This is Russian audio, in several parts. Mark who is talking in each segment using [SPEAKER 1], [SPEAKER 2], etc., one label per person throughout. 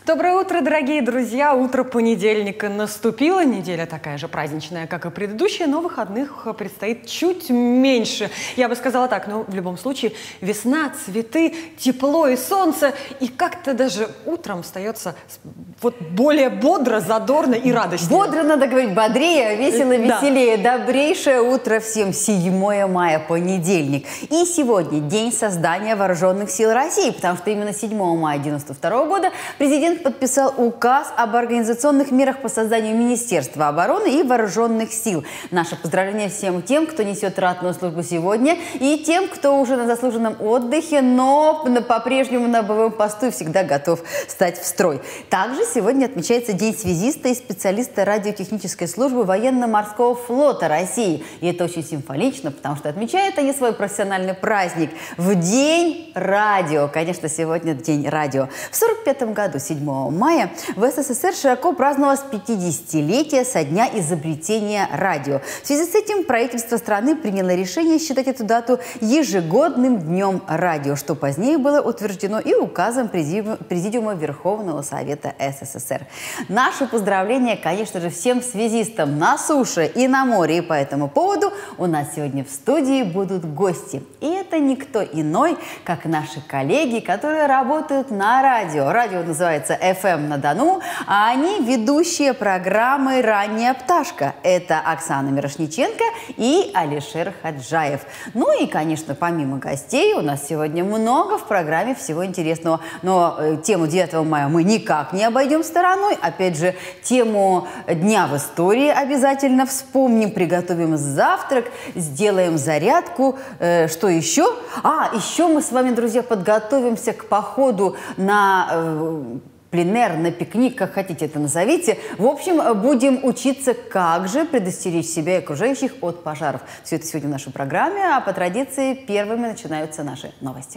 [SPEAKER 1] Доброе утро, дорогие друзья! Утро понедельника наступило. Неделя такая же праздничная, как и предыдущая, но выходных предстоит чуть меньше. Я бы сказала так, но в любом случае весна, цветы, тепло и солнце. И как-то даже утром встается вот более бодро, задорно и радостно.
[SPEAKER 2] Бодро надо говорить, бодрее, весело, веселее. Да. Добрейшее утро всем. 7 мая, понедельник. И сегодня день создания Вооруженных сил России, потому что именно 7 мая 1992 года президент подписал указ об организационных мерах по созданию Министерства обороны и Вооруженных сил. Наше поздравление всем тем, кто несет ратную службу сегодня, и тем, кто уже на заслуженном отдыхе, но по-прежнему на боевом посту и всегда готов стать в строй. Также сегодня отмечается День связиста и специалиста радиотехнической службы военно-морского флота России. И это очень символично, потому что отмечают они свой профессиональный праздник в День радио. Конечно, сегодня День радио. В 1945 году, 7 мая, в СССР широко праздновалось 50-летие со дня изобретения радио. В связи с этим правительство страны приняло решение считать эту дату ежегодным днем радио, что позднее было утверждено и указом Президиума Верховного Совета СССР. Наши поздравления, конечно же, всем связистам на суше и на море. И по этому поводу у нас сегодня в студии будут гости. И это никто иной, как наши коллеги, которые работают на радио. Радио называется FM на Дону, а они ведущие программы «Ранняя пташка». Это Оксана Мирошниченко и Алишер Хаджаев. Ну и, конечно, помимо гостей, у нас сегодня много в программе всего интересного. Но тему 9 мая мы никак не обойдем стороной. Опять же, тему Дня в истории обязательно вспомним, приготовим завтрак, сделаем зарядку. Что еще? Еще мы с вами, друзья, подготовимся к походу на пленэр, на пикник, как хотите это назовите. В общем, будем учиться, как же предостеречь себя и окружающих от пожаров. Все это сегодня в нашей программе, а по традиции первыми начинаются наши новости.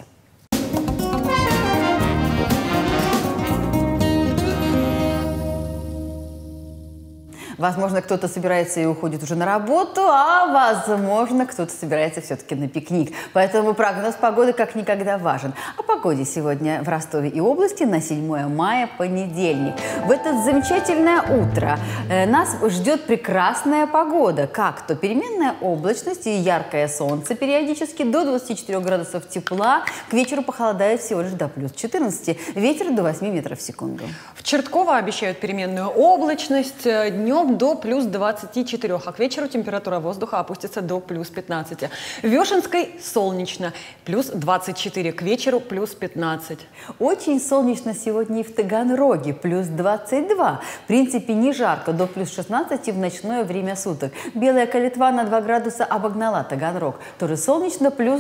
[SPEAKER 2] Возможно, кто-то собирается и уходит уже на работу, а возможно, кто-то собирается все-таки на пикник. Поэтому прогноз погоды как никогда важен. О погоде сегодня в Ростове и области на 7 мая, понедельник. В это замечательное утро нас ждет прекрасная погода. Как то переменная облачность и яркое солнце периодически до 24 градусов тепла. К вечеру похолодает всего лишь до плюс 14. Ветер до 8 метров в секунду.
[SPEAKER 1] В Чертково обещают переменную облачность. Днем до плюс 24, а к вечеру температура воздуха опустится до плюс 15. В Вешенской солнечно, плюс 24, к вечеру плюс 15.
[SPEAKER 2] Очень солнечно сегодня и в Таганроге, плюс 22. В принципе, не жарко, до плюс 16 в ночное время суток. Белая Калитва на 2 градуса обогнала Таганрог. Тоже солнечно, плюс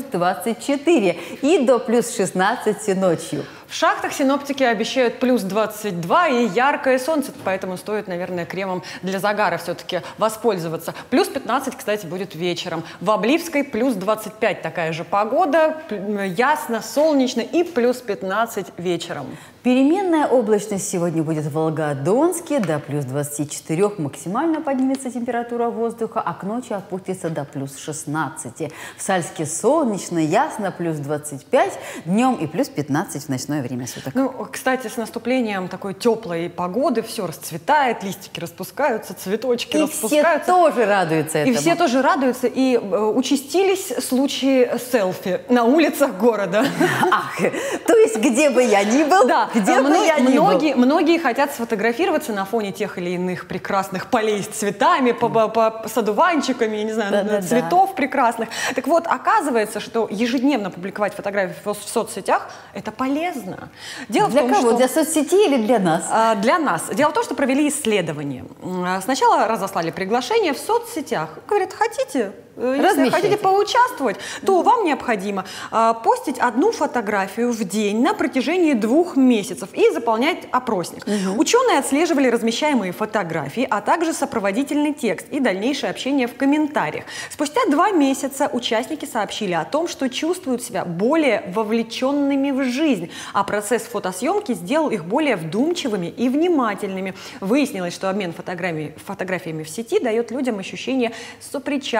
[SPEAKER 2] 24 и до плюс 16 ночью.
[SPEAKER 1] В шахтах синоптики обещают плюс 22 и яркое солнце, поэтому стоит, наверное, кремом для загара все-таки воспользоваться. Плюс 15, кстати, будет вечером. В Обливской плюс 25 такая же погода, ясно, солнечно и плюс 15 вечером.
[SPEAKER 2] Переменная облачность сегодня будет в Волгодонске до плюс 24. Максимально поднимется температура воздуха, а к ночи опустится до плюс 16. В Сальске солнечно, ясно, плюс 25 днем и плюс 15 в ночное время суток.
[SPEAKER 1] Ну, кстати, с наступлением такой теплой погоды все расцветает, листики распускаются, цветочки распускаются.
[SPEAKER 2] И все тоже радуются этому.
[SPEAKER 1] И все тоже радуются, и участились случаи селфи на улицах города.
[SPEAKER 2] Ах, то есть где бы я ни был,
[SPEAKER 1] да.
[SPEAKER 2] Где бы я ни был.
[SPEAKER 1] Многие хотят сфотографироваться на фоне тех или иных прекрасных полей с цветами, с одуванчиками, я не знаю, цветов прекрасных. Так вот, оказывается, что ежедневно публиковать фотографии в соцсетях – это полезно. Дело
[SPEAKER 2] для
[SPEAKER 1] в том,
[SPEAKER 2] кого?
[SPEAKER 1] что...
[SPEAKER 2] Для соцсетей или для нас?
[SPEAKER 1] Для нас. Дело в том, что провели исследование. Сначала разослали приглашение в соцсетях. Говорят, хотите? Если хотите поучаствовать, то вам необходимо постить одну фотографию в день на протяжении 2 месяцев и заполнять опросник. Ученые отслеживали размещаемые фотографии, а также сопроводительный текст и дальнейшее общение в комментариях. Спустя 2 месяца участники сообщили о том, что чувствуют себя более вовлеченными в жизнь, а процесс фотосъемки сделал их более вдумчивыми и внимательными. Выяснилось, что обмен фотографиями в сети дает людям ощущение сопричастности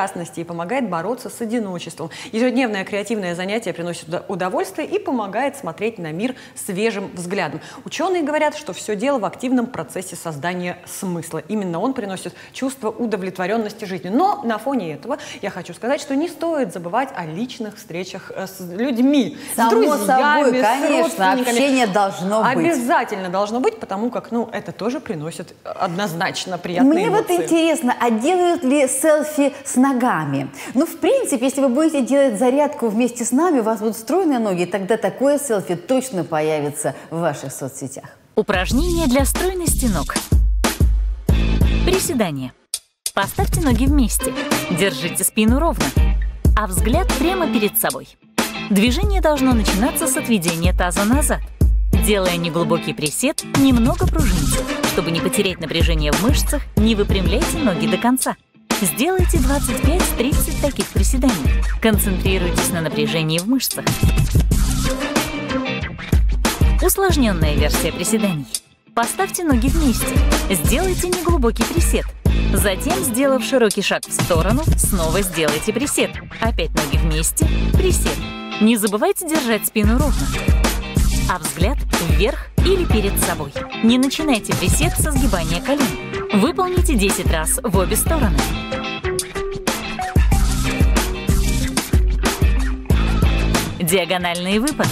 [SPEAKER 1] помогает бороться с одиночеством. Ежедневное креативное занятие приносит удовольствие и помогает смотреть на мир свежим взглядом. Ученые говорят, что все дело в активном процессе создания смысла. Именно он приносит чувство удовлетворенности жизнью. Но на фоне этого я хочу сказать, что не стоит забывать о личных встречах с людьми,
[SPEAKER 2] с друзьями, собой, конечно, общение должно быть.
[SPEAKER 1] Обязательно должно быть, потому как, это тоже приносит однозначно приятные эмоции.
[SPEAKER 2] Мне вот интересно, а делают ли селфи с ногами? В принципе, если вы будете делать зарядку вместе с нами, у вас будут стройные ноги, и тогда такое селфи точно появится в ваших соцсетях.
[SPEAKER 3] Упражнение для стройности ног. Приседания. Поставьте ноги вместе. Держите спину ровно, а взгляд прямо перед собой. Движение должно начинаться с отведения таза назад. Делая неглубокий присед, немного пружиньте. Чтобы не потерять напряжение в мышцах, не выпрямляйте ноги до конца. Сделайте 25-30 таких приседаний. Концентрируйтесь на напряжении в мышцах. Усложненная версия приседаний. Поставьте ноги вместе. Сделайте неглубокий присед. Затем, сделав широкий шаг в сторону, снова сделайте присед. Опять ноги вместе, присед. Не забывайте держать спину ровно, а взгляд вверх или перед собой. Не начинайте присед со сгибания колен. Выполните 10 раз в обе стороны. Диагональные выпады.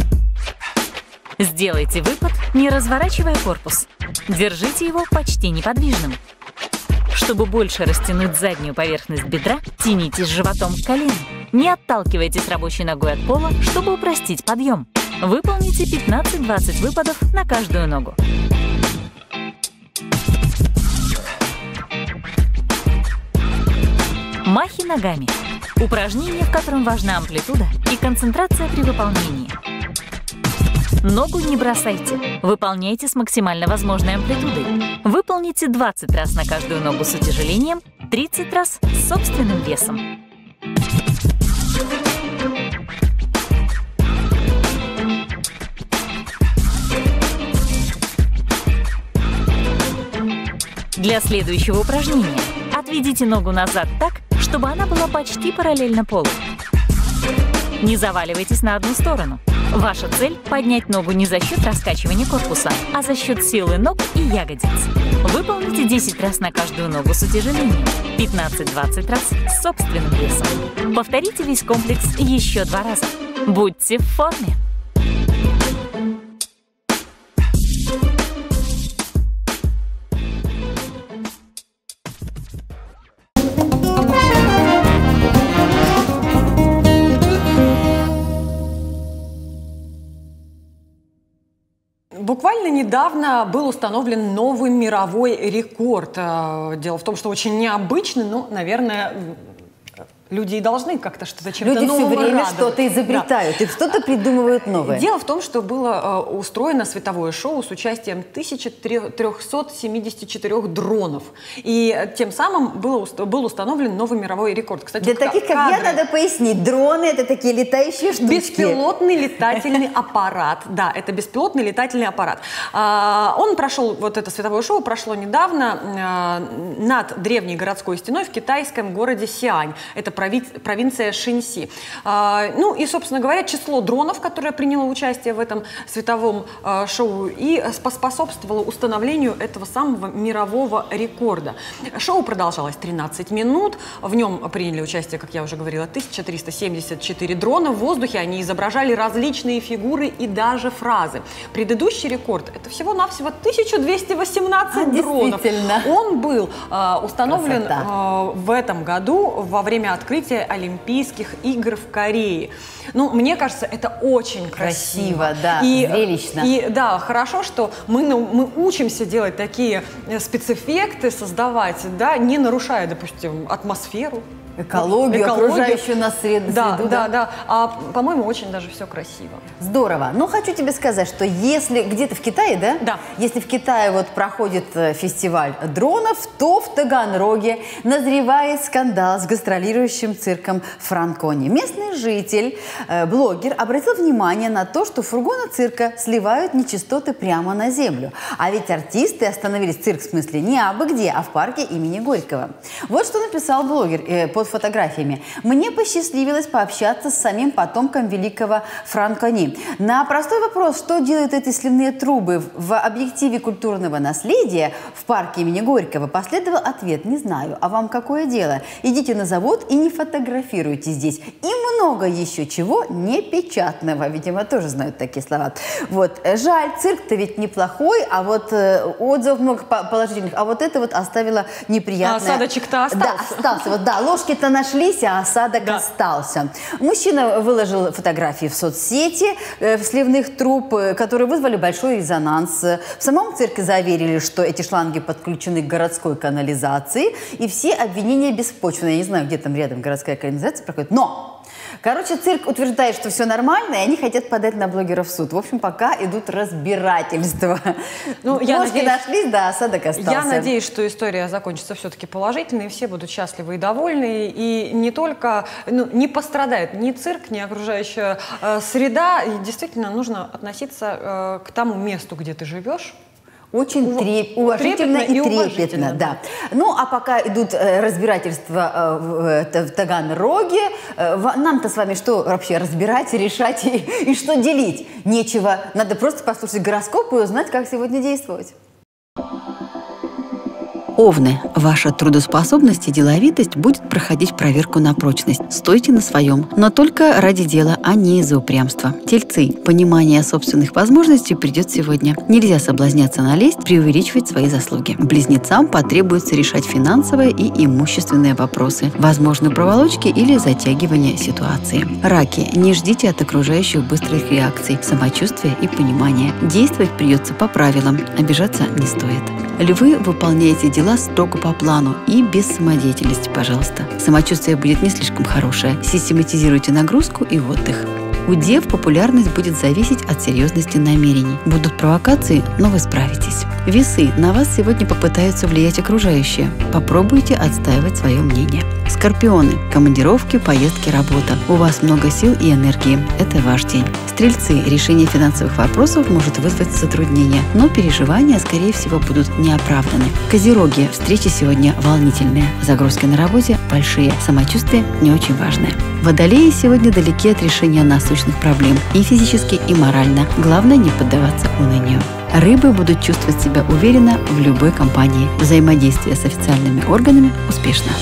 [SPEAKER 3] Сделайте выпад, не разворачивая корпус. Держите его почти неподвижным. Чтобы больше растянуть заднюю поверхность бедра, тянитесь животом к колену. Не отталкивайтесь рабочей ногой от пола, чтобы упростить подъем. Выполните 15-20 выпадов на каждую ногу. Махи ногами. Упражнение, в котором важна амплитуда и концентрация при выполнении. Ногу не бросайте. Выполняйте с максимально возможной амплитудой. Выполните 20 раз на каждую ногу с утяжелением, 30 раз с собственным весом. Для следующего упражнения отведите ногу назад так, чтобы она была почти параллельно полу. Не заваливайтесь на одну сторону. Ваша цель – поднять ногу не за счет раскачивания корпуса, а за счет силы ног и ягодиц. Выполните 10 раз на каждую ногу с утяжелением, 15-20 раз с собственным весом. Повторите весь комплекс еще 2 раза. Будьте в форме!
[SPEAKER 1] Буквально недавно был установлен новый мировой рекорд. Дело в том, что очень необычный, но, наверное, люди и должны как-то что-то чем-то новым
[SPEAKER 2] радовать. Люди все время
[SPEAKER 1] что-то
[SPEAKER 2] изобретают, и что-то придумывают новое.
[SPEAKER 1] Дело в том, что было устроено световое шоу с участием 1374 дронов. И тем самым был установлен новый мировой рекорд. Кстати,
[SPEAKER 2] для таких, как я, надо пояснить. Дроны — это такие летающие штучки.
[SPEAKER 1] Беспилотный летательный аппарат. Да, это беспилотный летательный аппарат. Он прошел, вот это световое шоу прошло недавно над древней городской стеной в китайском городе Сиань. Это провинция Шэньси. Ну и, собственно говоря, число дронов, которое приняло участие в этом световом шоу, и поспособствовало установлению этого самого мирового рекорда. Шоу продолжалось 13 минут. В нем приняли участие, как я уже говорила, 1374 дрона. В воздухе они изображали различные фигуры и даже фразы. Предыдущий рекорд — это всего-навсего 1218 дронов. Он был установлен в этом году во время открытия Олимпийских игр в Корее. Ну, мне кажется, это очень красиво.
[SPEAKER 2] Да, зрелищно.
[SPEAKER 1] И да, хорошо, что мы учимся делать такие спецэффекты, создавать, да, не нарушая, допустим, атмосферу.
[SPEAKER 2] Экологию, окружающую нас среду.
[SPEAKER 1] Да. А, по-моему, очень даже все красиво.
[SPEAKER 2] Здорово. Но хочу тебе сказать, что если где-то в Китае, да?
[SPEAKER 1] Да.
[SPEAKER 2] Если в Китае вот проходит фестиваль дронов, то в Таганроге назревает скандал с гастролирующим цирком Франкони. Местный житель, блогер, обратил внимание на то, что фургоны цирка сливают нечистоты прямо на землю. А ведь артисты остановились, цирк в смысле, не абы где, а в парке имени Горького. Вот что написал блогер под фотографиями. Мне посчастливилось пообщаться с самим потомком великого Франкони. На простой вопрос, что делают эти сливные трубы в объективе культурного наследия в парке имени Горького, последовал ответ: не знаю, а вам какое дело? Идите на завод и не фотографируйте здесь. И много еще чего непечатного. Видимо, тоже знают такие слова. Вот. Жаль, цирк-то ведь неплохой, а вот отзывов много положительных, а вот это вот оставило неприятное.
[SPEAKER 1] Осадочек-то остался.
[SPEAKER 2] Да, остался. Вот, да, ложки-то нашлись, а осадок остался. Мужчина выложил фотографии в соцсети сливных труб, которые вызвали большой резонанс. В самом цирке заверили, что эти шланги подключены к городской канализации, и все обвинения беспочвенные. Я не знаю, где там рядом городская канализация проходит, но... Короче, цирк утверждает, что все нормально, и они хотят подать на блогеров в суд. В общем, пока идут разбирательства. Ложки нашлись, да, осадок остался.
[SPEAKER 1] Я надеюсь, что история закончится все-таки положительно, и все будут счастливы и довольны, и не только, не пострадает ни цирк, ни окружающая среда. И действительно нужно относиться к тому месту, где ты живешь,
[SPEAKER 2] очень уважительно и трепетно, да. Ну, а пока идут разбирательства в Таганроге, нам-то с вами что вообще разбирать, решать и что делить? Нечего. Надо просто послушать гороскоп и узнать, как сегодня действовать. Овны, ваша трудоспособность и деловитость будет проходить проверку на прочность. Стойте на своем, но только ради дела, а не из-за упрямства. Тельцы, понимание собственных возможностей придет сегодня. Нельзя соблазняться налезть, преувеличивать свои заслуги. Близнецам потребуется решать финансовые и имущественные вопросы. Возможны проволочки или затягивание ситуации. Раки, не ждите от окружающих быстрых реакций, самочувствия и понимания. Действовать придется по правилам, обижаться не стоит. Львы, выполняйте дела строго по плану и без самодеятельности, пожалуйста. Самочувствие будет не слишком хорошее. Систематизируйте нагрузку и отдых. У дев популярность будет зависеть от серьезности намерений. Будут провокации, но вы справитесь. Весы, на вас сегодня попытаются влиять окружающие. Попробуйте отстаивать свое мнение. Скорпионы, командировки, поездки, работа. У вас много сил и энергии. Это ваш день. Стрельцы, решение финансовых вопросов может вызвать затруднения, но переживания, скорее всего, будут неоправданы. Козероги, встречи сегодня волнительные. Загрузки на работе большие. Самочувствие не очень важное. Водолеи сегодня далеки от решения насущных проблем и физически, и морально. Главное не поддаваться унынию. Рыбы будут чувствовать себя уверенно в любой компании. Взаимодействие с официальными органами успешно.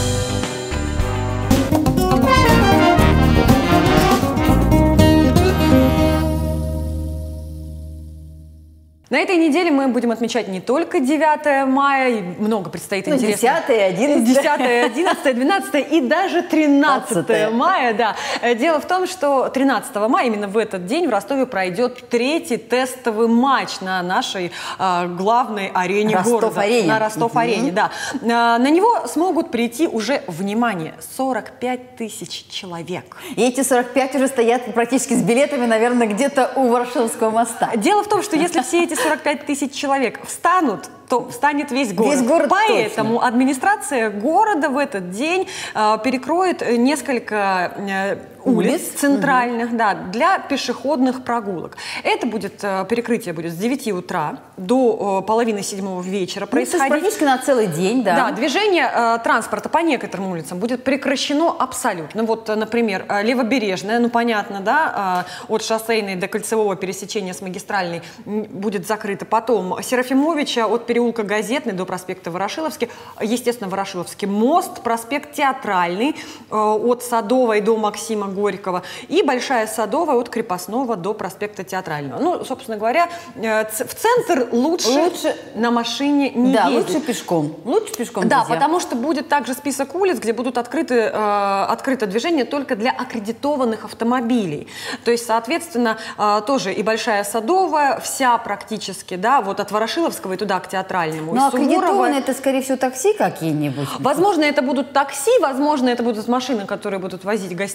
[SPEAKER 1] На этой неделе мы будем отмечать не только 9 мая, и много предстоит интересных.
[SPEAKER 2] 10, 11.
[SPEAKER 1] 10, 11, 12 и даже 13 мая. Да. Дело в том, что 13 мая, именно в этот день, в Ростове пройдет 3-й тестовый матч на нашей главной арене города. На Ростов-арене. Да. На него смогут прийти уже, внимание, 45 тысяч человек.
[SPEAKER 2] И эти 45 уже стоят практически с билетами, наверное, где-то у Варшавского моста.
[SPEAKER 1] Дело в том, что если все эти 45 тысяч человек встанут, то встанет весь город.
[SPEAKER 2] Весь город.
[SPEAKER 1] Поэтому
[SPEAKER 2] точно.
[SPEAKER 1] Администрация города в этот день перекроет несколько улиц центральных, да, для пешеходных прогулок. Это будет, перекрытие будет с 9 утра до половины 7 вечера происходить.
[SPEAKER 2] То есть практически на целый день, да.
[SPEAKER 1] Да, движение транспорта по некоторым улицам будет прекращено абсолютно. Вот, например, Левобережная, ну понятно, да, от Шоссейной до Кольцевого пересечения с Магистральной будет закрыто. Потом Серафимовича от переулка Газетный до проспекта Ворошиловский, естественно, Ворошиловский мост, проспект Театральный от Садовой до Максима Горького и Большая Садовая от Крепостного до проспекта Театрального. Ну, собственно говоря, в центр лучше на машине не ездить.
[SPEAKER 2] Лучше пешком. Лучше пешком,
[SPEAKER 1] да,
[SPEAKER 2] друзья.
[SPEAKER 1] потому что будет также список улиц, где будут открыто движение только для аккредитованных автомобилей. То есть, соответственно, тоже и Большая Садовая, вся практически, да, вот от Ворошиловского и туда к Театральному.
[SPEAKER 2] Но аккредитованные это, скорее всего, такси какие-нибудь?
[SPEAKER 1] Возможно, это будут такси, возможно, это будут машины, которые будут возить гостей, ну вот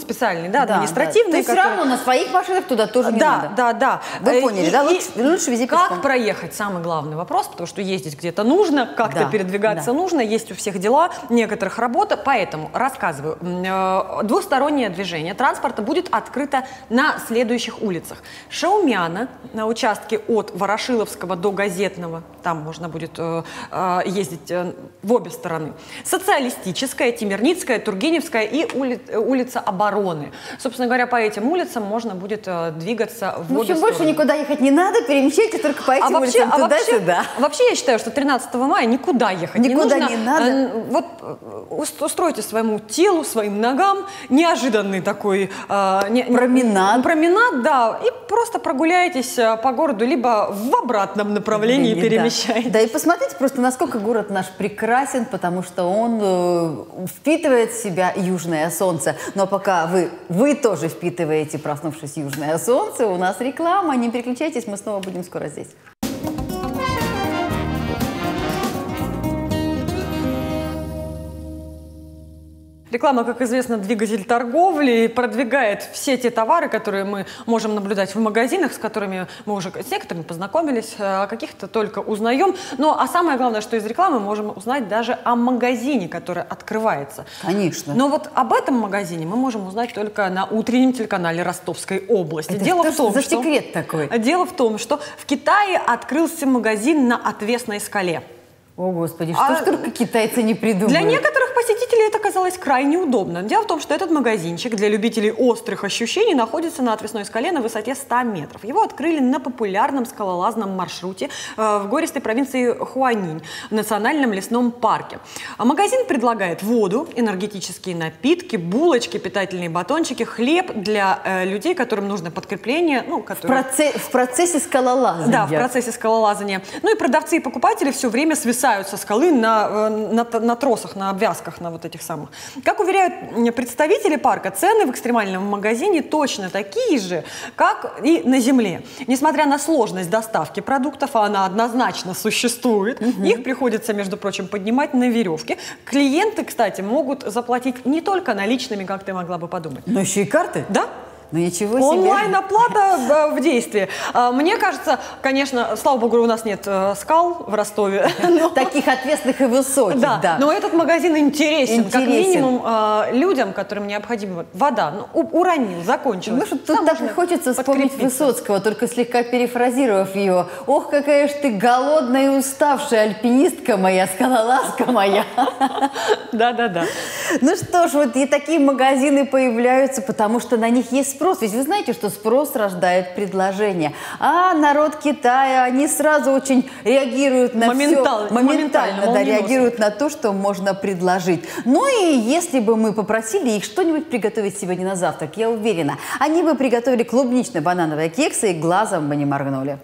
[SPEAKER 1] специальные, да, административные.
[SPEAKER 2] То есть все равно на своих машинах туда тоже не надо.
[SPEAKER 1] Да.
[SPEAKER 2] Вы поняли, да? Лучше везде пешком.
[SPEAKER 1] Как проехать? Самый главный вопрос, потому что ездить где-то нужно, как-то передвигаться нужно, есть у всех дела, некоторых работа. Поэтому рассказываю. Двустороннее движение транспорта будет открыто на следующих улицах. Шаумяна на участке от Ворошиловского до Газетного. Там можно будет ездить в обе стороны. Социалистическая, Темирницкая, Тургеневская и улица Обороны. Собственно говоря, по этим улицам можно будет двигаться в обе стороны.
[SPEAKER 2] Больше никуда ехать не надо, перемещайтесь только по этим улицам туда-сюда.
[SPEAKER 1] Вообще, я считаю, что 13 мая никуда ехать не нужно.
[SPEAKER 2] Никуда не надо.
[SPEAKER 1] Вот устройте своему телу, своим ногам неожиданный такой променад, да, и просто прогуляйтесь по городу, либо в обратном направлении перемещайтесь.
[SPEAKER 2] Да, и посмотрите просто, насколько город наш прекрасен, потому что он впитывает в себя южное солнце. Но пока вы тоже впитываете, проснувшись, южное солнце, у нас реклама. Не переключайтесь, мы снова будем скоро здесь.
[SPEAKER 1] Реклама, как известно, двигатель торговли, продвигает все те товары, которые мы можем наблюдать в магазинах, с которыми мы уже с некоторыми познакомились, о каких-то только узнаем. А самое главное, что из рекламы можем узнать даже о магазине, который открывается.
[SPEAKER 2] Конечно.
[SPEAKER 1] Но вот об этом магазине мы можем узнать только на утреннем телеканале Ростовской области. Дело в том,
[SPEAKER 2] секрет такой?
[SPEAKER 1] Дело в том, что в Китае открылся магазин на Отвесной скале.
[SPEAKER 2] О, Господи, что ж только китайцы не придумали?
[SPEAKER 1] Для некоторых посетителей это казалось крайне удобно. Дело в том, что этот магазинчик для любителей острых ощущений находится на Отвесной скале на высоте 100 метров. Его открыли на популярном скалолазном маршруте в гористой провинции Хуанинь, в национальном лесном парке. Магазин предлагает воду, энергетические напитки, булочки, питательные батончики, хлеб для людей, которым нужно подкрепление.
[SPEAKER 2] В процессе скалолазания.
[SPEAKER 1] Да, в процессе скалолазания. И продавцы и покупатели все время свисают со скалы на тросах, на обвязках, на вот этих самых. Как уверяют представители парка, цены в экстремальном магазине точно такие же, как и на земле. Несмотря на сложность доставки продуктов, а она однозначно существует, их приходится, между прочим, поднимать на веревке. Клиенты, кстати, могут заплатить не только наличными, как ты могла бы подумать.
[SPEAKER 2] Но еще и карты?
[SPEAKER 1] Да.
[SPEAKER 2] Ну ничего себе.
[SPEAKER 1] Онлайн-оплата в действии. Мне кажется, конечно, слава богу, у нас нет скал в Ростове.
[SPEAKER 2] Таких отвесных и высоких, да.
[SPEAKER 1] Но этот магазин интересен. Как минимум людям, которым необходима вода. Уронил, закончилось.
[SPEAKER 2] Тут так и хочется вспомнить Высоцкого, только слегка перефразировав его. Ох, какая ж ты голодная и уставшая альпинистка моя, скалолазка моя.
[SPEAKER 1] Да.
[SPEAKER 2] Ну что ж, вот и такие магазины появляются, потому что на них есть спрос. Ведь вы знаете, что спрос рождает предложение. А народ Китая, они сразу очень реагируют на моментально реагируют на то, что можно предложить. Ну и если бы мы попросили их что-нибудь приготовить сегодня на завтрак, я уверена, они бы приготовили клубнично-банановые кексы и глазом бы не моргнули.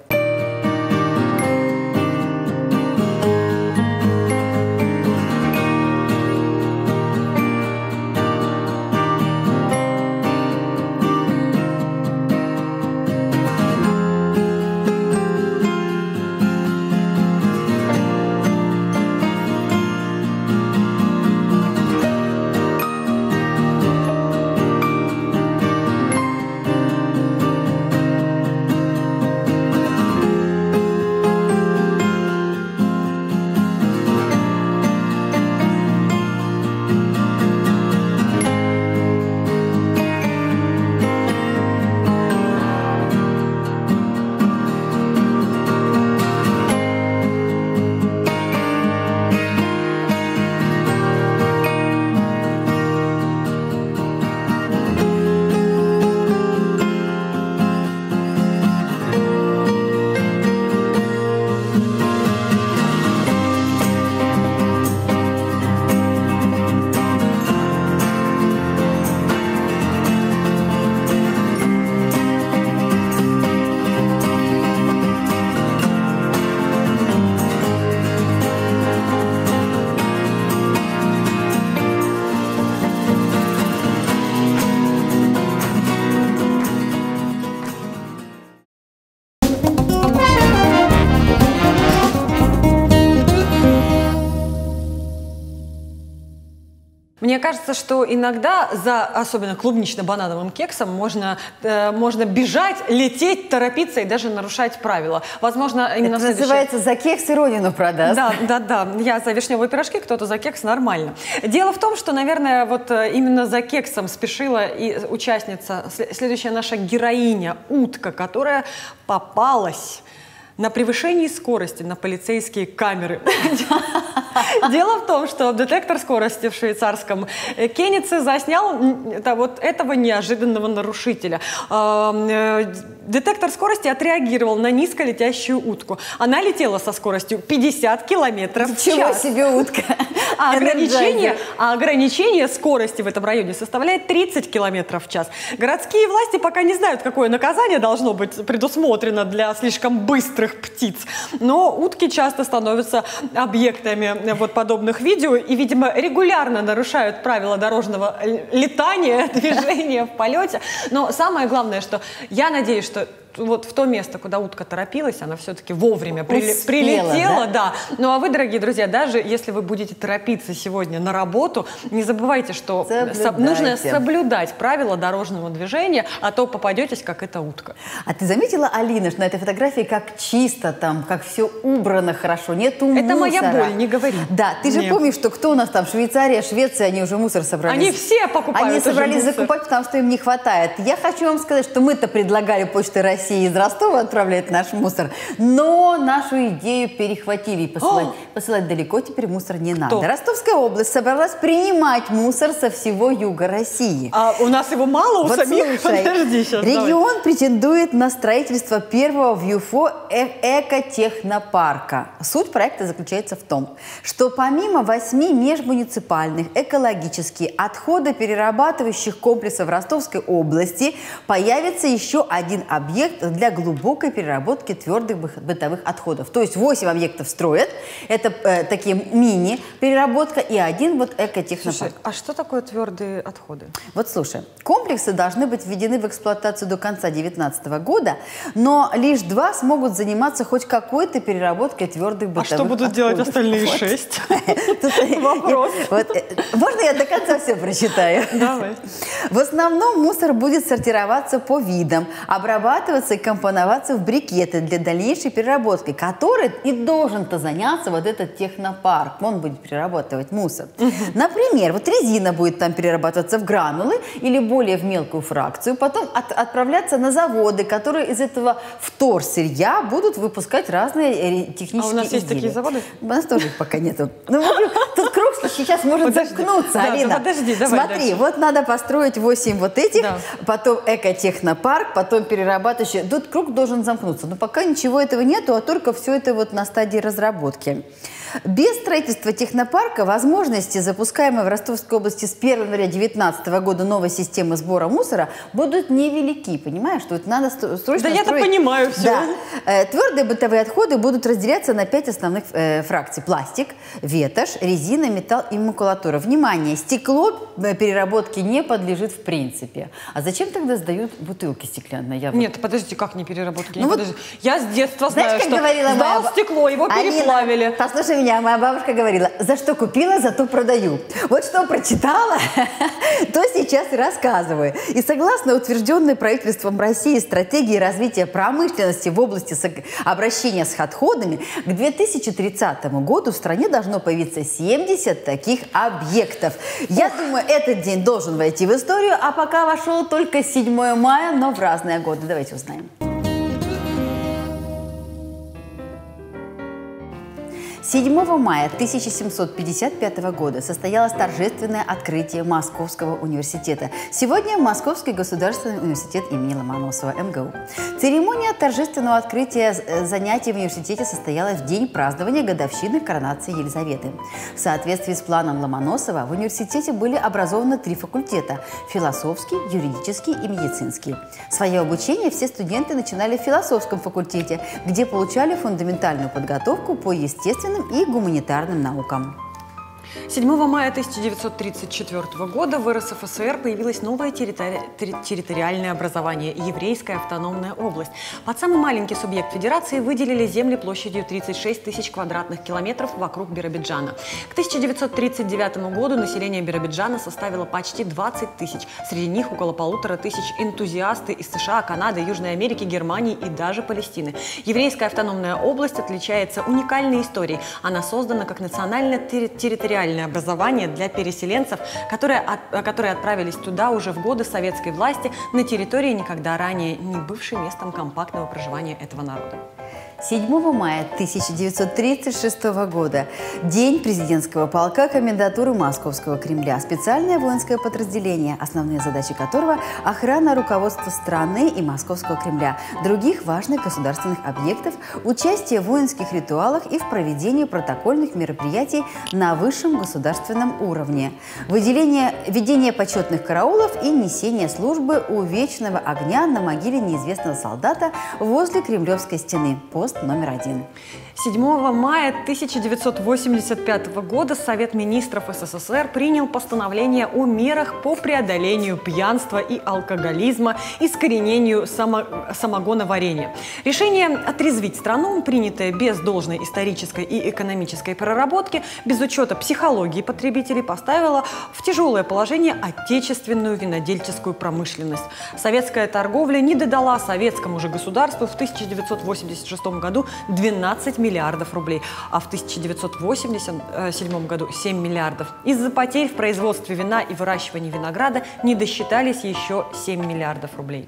[SPEAKER 1] Мне кажется, что иногда за особенно клубнично-банановым кексом можно бежать, лететь, торопиться и даже нарушать правила. Возможно, именно
[SPEAKER 2] это называется «за кекс и родину продаст».
[SPEAKER 1] Да. Я за вишневые пирожки, кто-то за кекс, нормально. Дело в том, что, наверное, вот именно за кексом спешила и участница, следующая наша героиня, утка, которая попалась на превышении скорости на полицейские камеры. Дело в том, что детектор скорости в швейцарском Кенице заснял вот этого неожиданного нарушителя. Детектор скорости отреагировал на низколетящую утку. Она летела со скоростью 50 километров в час.
[SPEAKER 2] Ничего себе утка!
[SPEAKER 1] А ограничение скорости в этом районе составляет 30 километров в час. Городские власти пока не знают, какое наказание должно быть предусмотрено для слишком быстрых птиц. Но утки часто становятся объектами вот подобных видео и, видимо, регулярно нарушают правила дорожного летания, движения в полете. Но самое главное, что я надеюсь, что вот в то место, куда утка торопилась, она все-таки вовремя прилетела. Да? Ну а вы, дорогие друзья, даже если вы будете торопиться сегодня на работу, не забывайте, что нужно соблюдать правила дорожного движения, а то попадетесь, как эта утка.
[SPEAKER 2] А ты заметила, Алина, что на этой фотографии как чисто там, как все убрано хорошо, нету мусора?
[SPEAKER 1] Это моя боль, не говори.
[SPEAKER 2] Да, ты же помнишь, что кто у нас там, Швейцария, Швеция, они уже мусор собрались.
[SPEAKER 1] Они все покупают.
[SPEAKER 2] Они собрались закупать, потому что им не хватает. Я хочу вам сказать, что мы-то предлагали Почте России из Ростова отправлять наш мусор, но нашу идею перехватили и посылать далеко теперь мусор не надо. Ростовская область собралась принимать мусор со всего юга России.
[SPEAKER 1] А у нас его мало у самих?
[SPEAKER 2] Слушай, подожди, сейчас, регион претендует на строительство первого в ЮФО экотехнопарка. Суть проекта заключается в том, что помимо 8 межмуниципальных экологических отходоперерабатывающих комплексов Ростовской области появится еще один объект для глубокой переработки твердых бытовых отходов. То есть 8 объектов строят, это такие мини-переработка и один вот экотехнопарк.
[SPEAKER 1] Слушай, а что такое твердые отходы?
[SPEAKER 2] Вот слушай, комплексы должны быть введены в эксплуатацию до конца 2019 года, но лишь 2 смогут заниматься хоть какой-то переработкой твердых бытовых отходов.
[SPEAKER 1] А что будут делать остальные 6? Вопрос.
[SPEAKER 2] Можно я до конца все прочитаю?
[SPEAKER 1] Давай.
[SPEAKER 2] В основном мусор будет сортироваться по видам, обрабатываться и компоноваться в брикеты для дальнейшей переработки, которой и должен-то заняться вот этот технопарк. Он будет перерабатывать мусор. Например, вот резина будет там перерабатываться в гранулы или более в мелкую фракцию, потом отправляться на заводы, которые из этого вторсырья будут выпускать разные технические изделия.
[SPEAKER 1] А у нас есть такие заводы?
[SPEAKER 2] У нас тоже их пока нету. Ну, тут круг сейчас может заткнуться, Алина.
[SPEAKER 1] Подожди, давай
[SPEAKER 2] Смотри,
[SPEAKER 1] дальше.
[SPEAKER 2] Вот надо построить 8 вот этих, потом экотехнопарк, потом перерабатывающий. Тут круг должен замкнуться. Но пока ничего этого нету, а только все это вот на стадии разработки. Без строительства технопарка возможности, запускаемые в Ростовской области с 1 января 2019 года новой системы сбора мусора, будут невелики. Понимаешь, что это надо срочно строить.
[SPEAKER 1] Да я-то понимаю все.
[SPEAKER 2] Да. Твердые бытовые отходы будут разделяться на 5 основных фракций. Пластик, ветошь, резина, металл и макулатура. Внимание, стекло переработке не подлежит в принципе. А зачем тогда сдают бутылки стеклянные?
[SPEAKER 1] Нет, подождите, как не переработки? Ну, я с детства знаю, что
[SPEAKER 2] говорила
[SPEAKER 1] сдал стекло, его переплавили.
[SPEAKER 2] Алина, послушай меня, моя бабушка говорила, за что купила, зато продаю. Вот что прочитала, то сейчас и рассказываю. И согласно утвержденной правительством России стратегии развития промышленности в области обращения с отходами, к 2030 году в стране должно появиться 70 таких объектов. Я думаю, этот день должен войти в историю, а пока вошел только 7 мая, но в разные годы. Давайте узнаем. 7 мая 1755 года состоялось торжественное открытие Московского университета. Сегодня Московский государственный университет имени Ломоносова, МГУ. Церемония торжественного открытия занятий в университете состоялась в день празднования годовщины коронации Елизаветы. В соответствии с планом Ломоносова в университете были образованы 3 факультета – философский, юридический и медицинский. Свое обучение все студенты начинали в философском факультете, где получали фундаментальную подготовку по естественным и гуманитарным наукам.
[SPEAKER 1] 7 мая 1934 года в РСФСР появилось новое территориальное образование – Еврейская автономная область. Под самый маленький субъект федерации выделили земли площадью 36 тысяч квадратных километров вокруг Биробиджана. К 1939 году население Биробиджана составило почти 20 тысяч. Среди них около 1500 энтузиасты из США, Канады, Южной Америки, Германии и даже Палестины. Еврейская автономная область отличается уникальной историей. Она создана как национальное территориальное образование для переселенцев, которые отправились туда уже в годы советской власти на территории, никогда ранее не бывшей местом компактного проживания этого народа.
[SPEAKER 2] 7 мая 1936 года – День президентского полка комендатуры Московского Кремля. Специальное воинское подразделение, основные задачи которого – охрана руководства страны и Московского Кремля, других важных государственных объектов, участие в воинских ритуалах и в проведении протокольных мероприятий на высшем государственном уровне, ведение почетных караулов и несение службы у вечного огня на могиле неизвестного солдата возле Кремлевской стены. Пост номер 1.
[SPEAKER 1] 7 мая 1985 года Совет министров СССР принял постановление о мерах по преодолению пьянства и алкоголизма, искоренению самогоноварения. Решение отрезвить страну, принятое без должной исторической и экономической проработки, без учета психологии потребителей, поставило в тяжелое положение отечественную винодельческую промышленность. Советская торговля не додала советскому же государству в 1986 году 12 миллиардов рублей, а в 1987 году 7 миллиардов. Из-за потерь в производстве вина и выращивании винограда не досчитались еще 7 миллиардов рублей.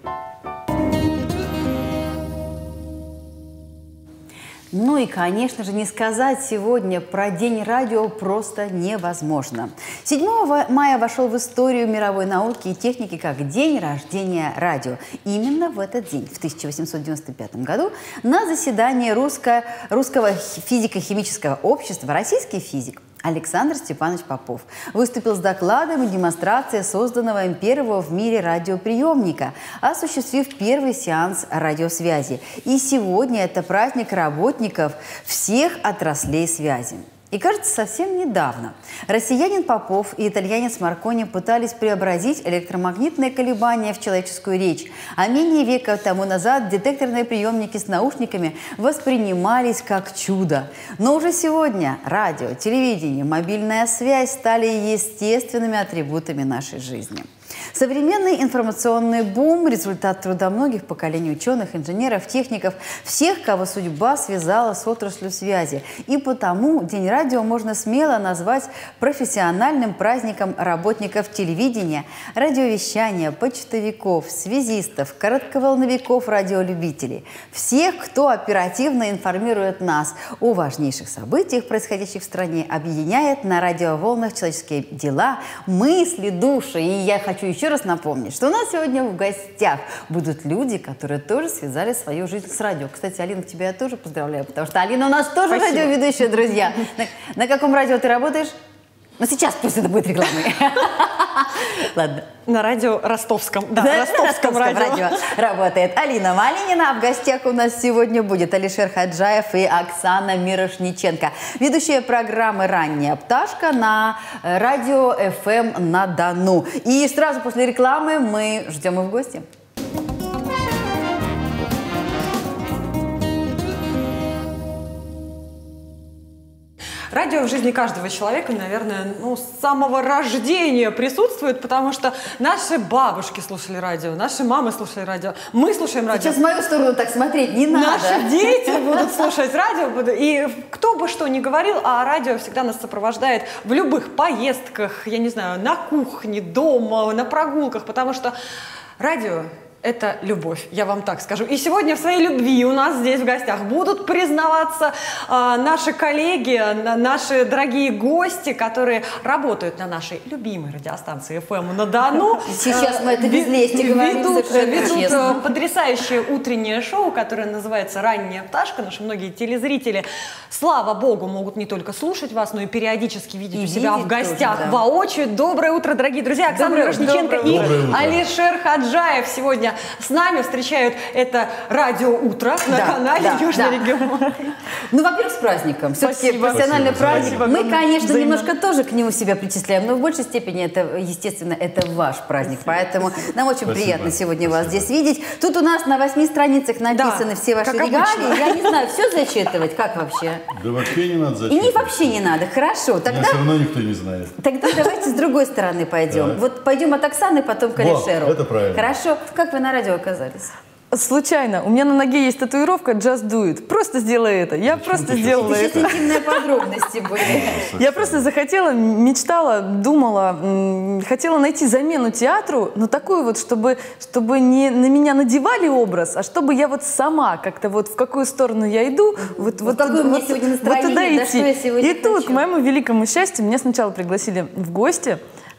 [SPEAKER 2] Ну и, конечно же, не сказать сегодня про День радио просто невозможно. 7 мая вошел в историю мировой науки и техники как День рождения радио. Именно в этот день, в 1895 году, на заседании Русского физико-химического общества российский физик Александр Степанович Попов выступил с докладом и демонстрацией созданного им первого в мире радиоприемника, осуществив первый сеанс радиосвязи. И сегодня это праздник работников всех отраслей связи. И кажется, совсем недавно россиянин Попов и итальянец Маркони пытались преобразить электромагнитные колебания в человеческую речь. А менее века тому назад детекторные приемники с наушниками воспринимались как чудо. Но уже сегодня радио, телевидение, мобильная связь стали естественными атрибутами нашей жизни. Современный информационный бум – результат труда многих поколений ученых, инженеров, техников, всех, кого судьба связала с отраслью связи. И потому День радио можно смело назвать профессиональным праздником работников телевидения, радиовещания, почтовиков, связистов, коротковолновиков, радиолюбителей. Всех, кто оперативно информирует нас о важнейших событиях, происходящих в стране, объединяет на радиоволнах человеческие дела, мысли, души. И я хочу еще раз напомнить, что у нас сегодня в гостях будут люди, которые тоже связали свою жизнь с радио. Кстати, Алина, тебя я тоже поздравляю, потому что Алина у нас тоже радиоведущая, друзья. На каком радио ты работаешь? Ну, сейчас пусть это будет рекламой. Ладно.
[SPEAKER 1] На радио Ростовском. Да, Ростовском радио
[SPEAKER 2] работает Алина Малинина. А в гостях у нас сегодня будет Алишер Хаджаев и Оксана Мирошниченко. Ведущая программы «Ранняя пташка» на радио FM на Дону. И сразу после рекламы мы ждем их в гости.
[SPEAKER 1] Радио в жизни каждого человека, наверное, с самого рождения присутствует, потому что наши бабушки слушали радио, наши мамы слушали радио, мы слушаем радио.
[SPEAKER 2] Сейчас в мою сторону так смотреть не надо.
[SPEAKER 1] Наши дети будут слушать радио. И кто бы что ни говорил, а радио всегда нас сопровождает в любых поездках, я не знаю, на кухне, дома, на прогулках, потому что радио – это любовь, я вам так скажу. И сегодня в своей любви у нас здесь в гостях будут признаваться наши коллеги, наши дорогие гости, которые работают на нашей любимой радиостанции FM на Дону.
[SPEAKER 2] Сейчас мы это без лести говорим,
[SPEAKER 1] ведут потрясающее утреннее шоу, которое называется «Ранняя пташка». Наши многие телезрители, слава богу, могут не только слушать вас, но и периодически видеть у себя в гостях тоже, да, воочию. Доброе утро, дорогие друзья! Оксана Мирошниченко и Алишер Хаджаев сегодня друзья, с нами встречают это радио «Утро» на канале «Южный регион».
[SPEAKER 2] Ну, во-первых, с праздником. Все-таки профессиональный праздник. Мы, конечно, немножко тоже к нему себя причисляем, но в большей степени это, естественно, это ваш праздник. Поэтому нам очень приятно сегодня вас здесь видеть. Тут у нас на 8 страницах написаны все ваши регалии. Я не знаю, все зачитывать, как вообще?
[SPEAKER 4] Да вообще не надо зачитывать.
[SPEAKER 2] И вообще не надо, хорошо.
[SPEAKER 4] Тогда, меня все равно никто не знает.
[SPEAKER 2] Тогда давайте с другой стороны пойдем. Вот пойдем от Оксаны, потом к Алишеру.
[SPEAKER 4] Это правильно.
[SPEAKER 2] Хорошо. Как вы на радио оказались?
[SPEAKER 5] Случайно. У меня на ноге есть татуировка «Just do it». Просто сделай это. Я просто сделала это.
[SPEAKER 2] Сейчас интимные подробности были.
[SPEAKER 5] Я просто захотела, мечтала, думала, хотела найти замену театру, но такую вот, чтобы не на меня надевали образ, а чтобы я вот сама как-то вот в какую сторону я иду, вот
[SPEAKER 2] какое у меня сегодня настроение, да, что я сегодня
[SPEAKER 5] И тут, к моему великому счастью, меня сначала пригласили в гости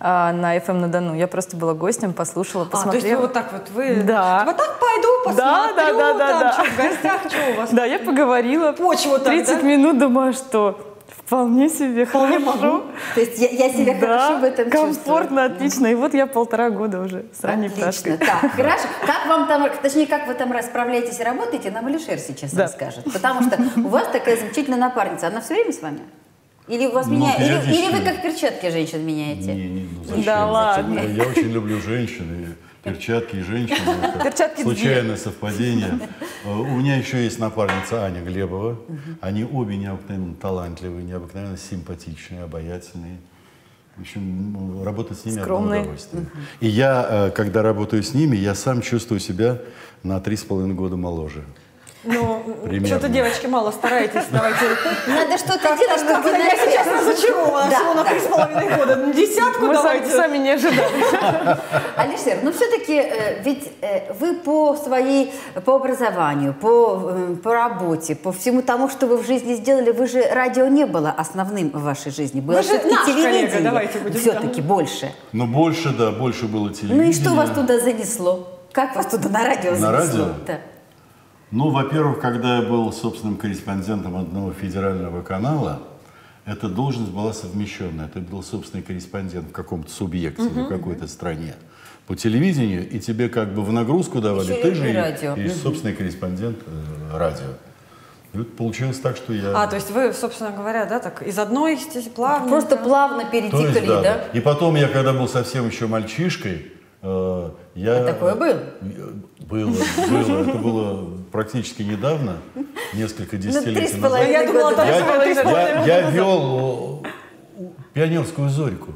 [SPEAKER 5] на FM-на-Дону. Я просто была гостем, послушала, посмотрела.
[SPEAKER 1] То есть вы вот так вот,
[SPEAKER 5] Да.
[SPEAKER 1] Вот так пойду, посмотрю,
[SPEAKER 5] да.
[SPEAKER 1] Что в гостях, что у вас?
[SPEAKER 5] Да, я поговорила.
[SPEAKER 1] Почву так,
[SPEAKER 5] 30 минут, думаю, что вполне себе хорошо.
[SPEAKER 2] То есть я себя хорошо в этом чувствую.
[SPEAKER 5] Комфортно, отлично. И вот я 1,5 года уже с ранней пташкой.
[SPEAKER 2] Так, хорошо. Как вам там, точнее, как вы там справляетесь и работаете, нам Алишер сейчас расскажет. Потому что у вас такая замечательная напарница. Она все время с вами? Или у вас или вы как перчатки женщин меняете?
[SPEAKER 4] Не, зачем?
[SPEAKER 5] Да ладно.
[SPEAKER 4] Я очень люблю женщин, и перчатки и женщины.
[SPEAKER 5] Перчатки
[SPEAKER 4] случайное совпадение. У меня еще есть напарница Аня Глебова. Они обе необыкновенно талантливые, необыкновенно симпатичные, обаятельные. В общем, работать с ними одно удовольствие. И я, когда работаю с ними, я сам чувствую себя на 3,5 года моложе.
[SPEAKER 1] Ну, что-то, девочки, мало стараетесь, давайте.
[SPEAKER 2] Надо что-то делать, чтобы...
[SPEAKER 1] Я сейчас разочарована, всего на 3,5 года. Десятку давайте.
[SPEAKER 5] Сами не ожидали.
[SPEAKER 2] Алишер, ну все-таки ведь вы по образованию, по работе, по всему тому, что вы в жизни сделали, вы же радио не было основным в вашей жизни. Было все-таки телевидение.
[SPEAKER 1] Давайте будем.
[SPEAKER 2] Все-таки больше.
[SPEAKER 4] Но больше было телевидение.
[SPEAKER 2] Ну и что вас туда занесло? Как вас туда на радио занесло?
[SPEAKER 4] На радио?
[SPEAKER 2] Да.
[SPEAKER 4] Ну, во-первых, когда я был собственным корреспондентом одного федерального канала, эта должность была совмещенная. Это был собственный корреспондент в каком-то субъекте, в какой-то стране. По телевидению, и тебе как бы в нагрузку давали,
[SPEAKER 2] еще
[SPEAKER 4] ты же
[SPEAKER 2] и
[SPEAKER 4] собственный корреспондент радио. И вот получилось так, что я...
[SPEAKER 1] То есть вы, собственно говоря, да, так из одной плавно...
[SPEAKER 2] Просто плавно перетекли, да?
[SPEAKER 4] И потом я, когда был совсем еще мальчишкой,
[SPEAKER 2] такое было?
[SPEAKER 4] Было. Это было практически недавно, несколько десятилетий назад. Я вел пионерскую зорьку.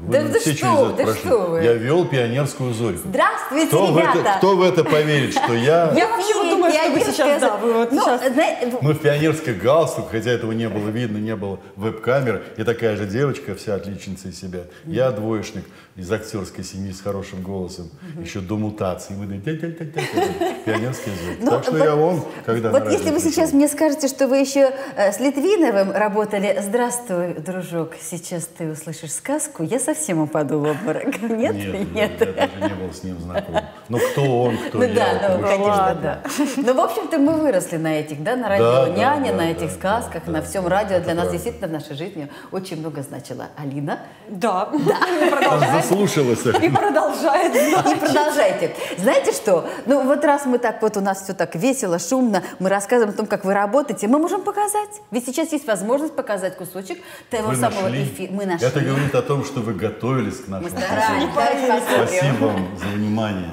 [SPEAKER 4] Я вел пионерскую зорьку.
[SPEAKER 2] Здравствуйте, ребята!
[SPEAKER 4] Кто в это поверит, что я...
[SPEAKER 1] Я вообще думаю, что вы сейчас,
[SPEAKER 4] Мы в пионерских галстуках, хотя этого не было видно, не было веб-камеры, и такая же девочка, вся отличница из себя. Я двоечник из актерской семьи с хорошим голосом, еще до мутации. Мы пионерские зорьки. Так что я он, когда...
[SPEAKER 2] Вот если вы сейчас мне скажете, что вы еще с Литвиновым работали, здравствуй, дружок, сейчас ты услышишь сказку, я совсем упаду в обморок. Нет?
[SPEAKER 4] Я даже не был с ним знаком. Но кто он, кто я?
[SPEAKER 2] Конечно, да. Ну, в общем-то, мы выросли на этих, да, на радио «Няня», на этих сказках, на всем радио. Для нас действительно в нашей жизни очень много значила. Алина?
[SPEAKER 1] Да.
[SPEAKER 4] Заслушалась.
[SPEAKER 1] И продолжает.
[SPEAKER 2] И продолжайте. Знаете что? Ну, вот раз мы так вот, у нас все так весело, шумно, мы рассказываем о том, как вы работаете, мы можем показать. Ведь сейчас есть возможность показать кусочек того самого эфира. Мы нашли.
[SPEAKER 4] Это говорит о том, что вы готовились к нашему
[SPEAKER 2] эфиру.
[SPEAKER 4] Спасибо вам за внимание.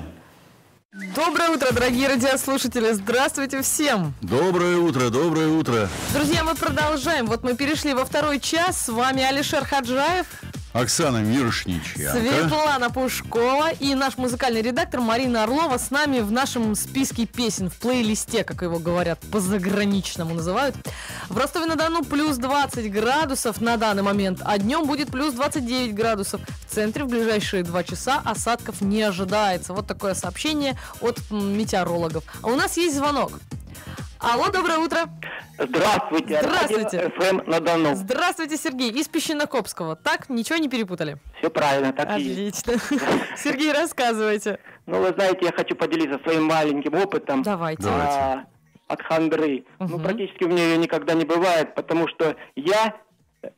[SPEAKER 5] Доброе утро, дорогие радиослушатели! Здравствуйте всем!
[SPEAKER 4] Доброе утро, доброе утро!
[SPEAKER 5] Друзья, мы продолжаем. Вот мы перешли во второй час. С вами Алишер Хаджаев,
[SPEAKER 4] Оксана Мирошниченко,
[SPEAKER 5] Светлана Пушкова и наш музыкальный редактор Марина Орлова с нами в нашем списке песен, в плейлисте, как его говорят, по-заграничному называют. В Ростове-на-Дону плюс 20 градусов на данный момент, а днем будет плюс 29 градусов. В центре в ближайшие 2 часа осадков не ожидается. Вот такое сообщение от метеорологов. А у нас есть звонок. Алло, доброе утро.
[SPEAKER 6] Здравствуйте.
[SPEAKER 5] Здравствуйте.
[SPEAKER 6] FM-на-Дону.
[SPEAKER 5] Здравствуйте, Сергей. Из Песчинокопского. Так? Ничего не перепутали?
[SPEAKER 6] Все правильно, так и есть.
[SPEAKER 5] Отлично. Сергей, рассказывайте.
[SPEAKER 6] Ну, вы знаете, я хочу поделиться своим маленьким опытом.
[SPEAKER 5] Давайте.
[SPEAKER 6] От хандры. Ну, практически у меня ее никогда не бывает, потому что я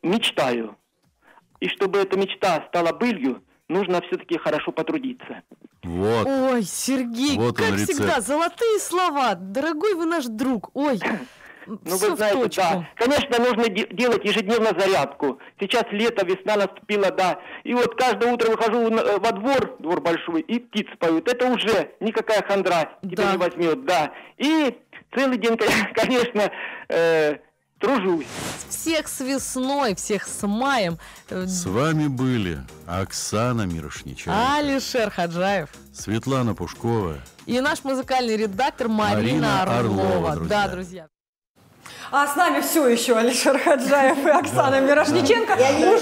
[SPEAKER 6] мечтаю. И чтобы эта мечта стала былью, нужно все-таки хорошо потрудиться.
[SPEAKER 4] Вот.
[SPEAKER 5] Ой, Сергей,
[SPEAKER 4] Вот
[SPEAKER 5] как
[SPEAKER 4] он,
[SPEAKER 5] всегда,
[SPEAKER 4] рецепт.
[SPEAKER 5] золотые слова. Дорогой вы наш друг. Ой,
[SPEAKER 6] Ну,
[SPEAKER 5] все
[SPEAKER 6] вы
[SPEAKER 5] в
[SPEAKER 6] знаете,
[SPEAKER 5] точку.
[SPEAKER 6] да. Конечно, нужно делать ежедневно зарядку. Сейчас лето, весна наступила, да. И вот каждое утро выхожу во двор большой, и птицы поют. Это уже никакая хандра тебя
[SPEAKER 5] Да.
[SPEAKER 6] не возьмет, да. И целый день, конечно, тружусь.
[SPEAKER 5] Всех с весной, всех с маем.
[SPEAKER 4] С вами были Оксана Мирошниченко,
[SPEAKER 5] Алишер Хаджаев.
[SPEAKER 4] Светлана Пушкова.
[SPEAKER 5] И наш музыкальный редактор Марина
[SPEAKER 4] Марина
[SPEAKER 5] Орлова.
[SPEAKER 4] Орлова, друзья.
[SPEAKER 5] Да, друзья.
[SPEAKER 1] А с нами все еще Алишер Хаджаев и Оксана Мирошниченко.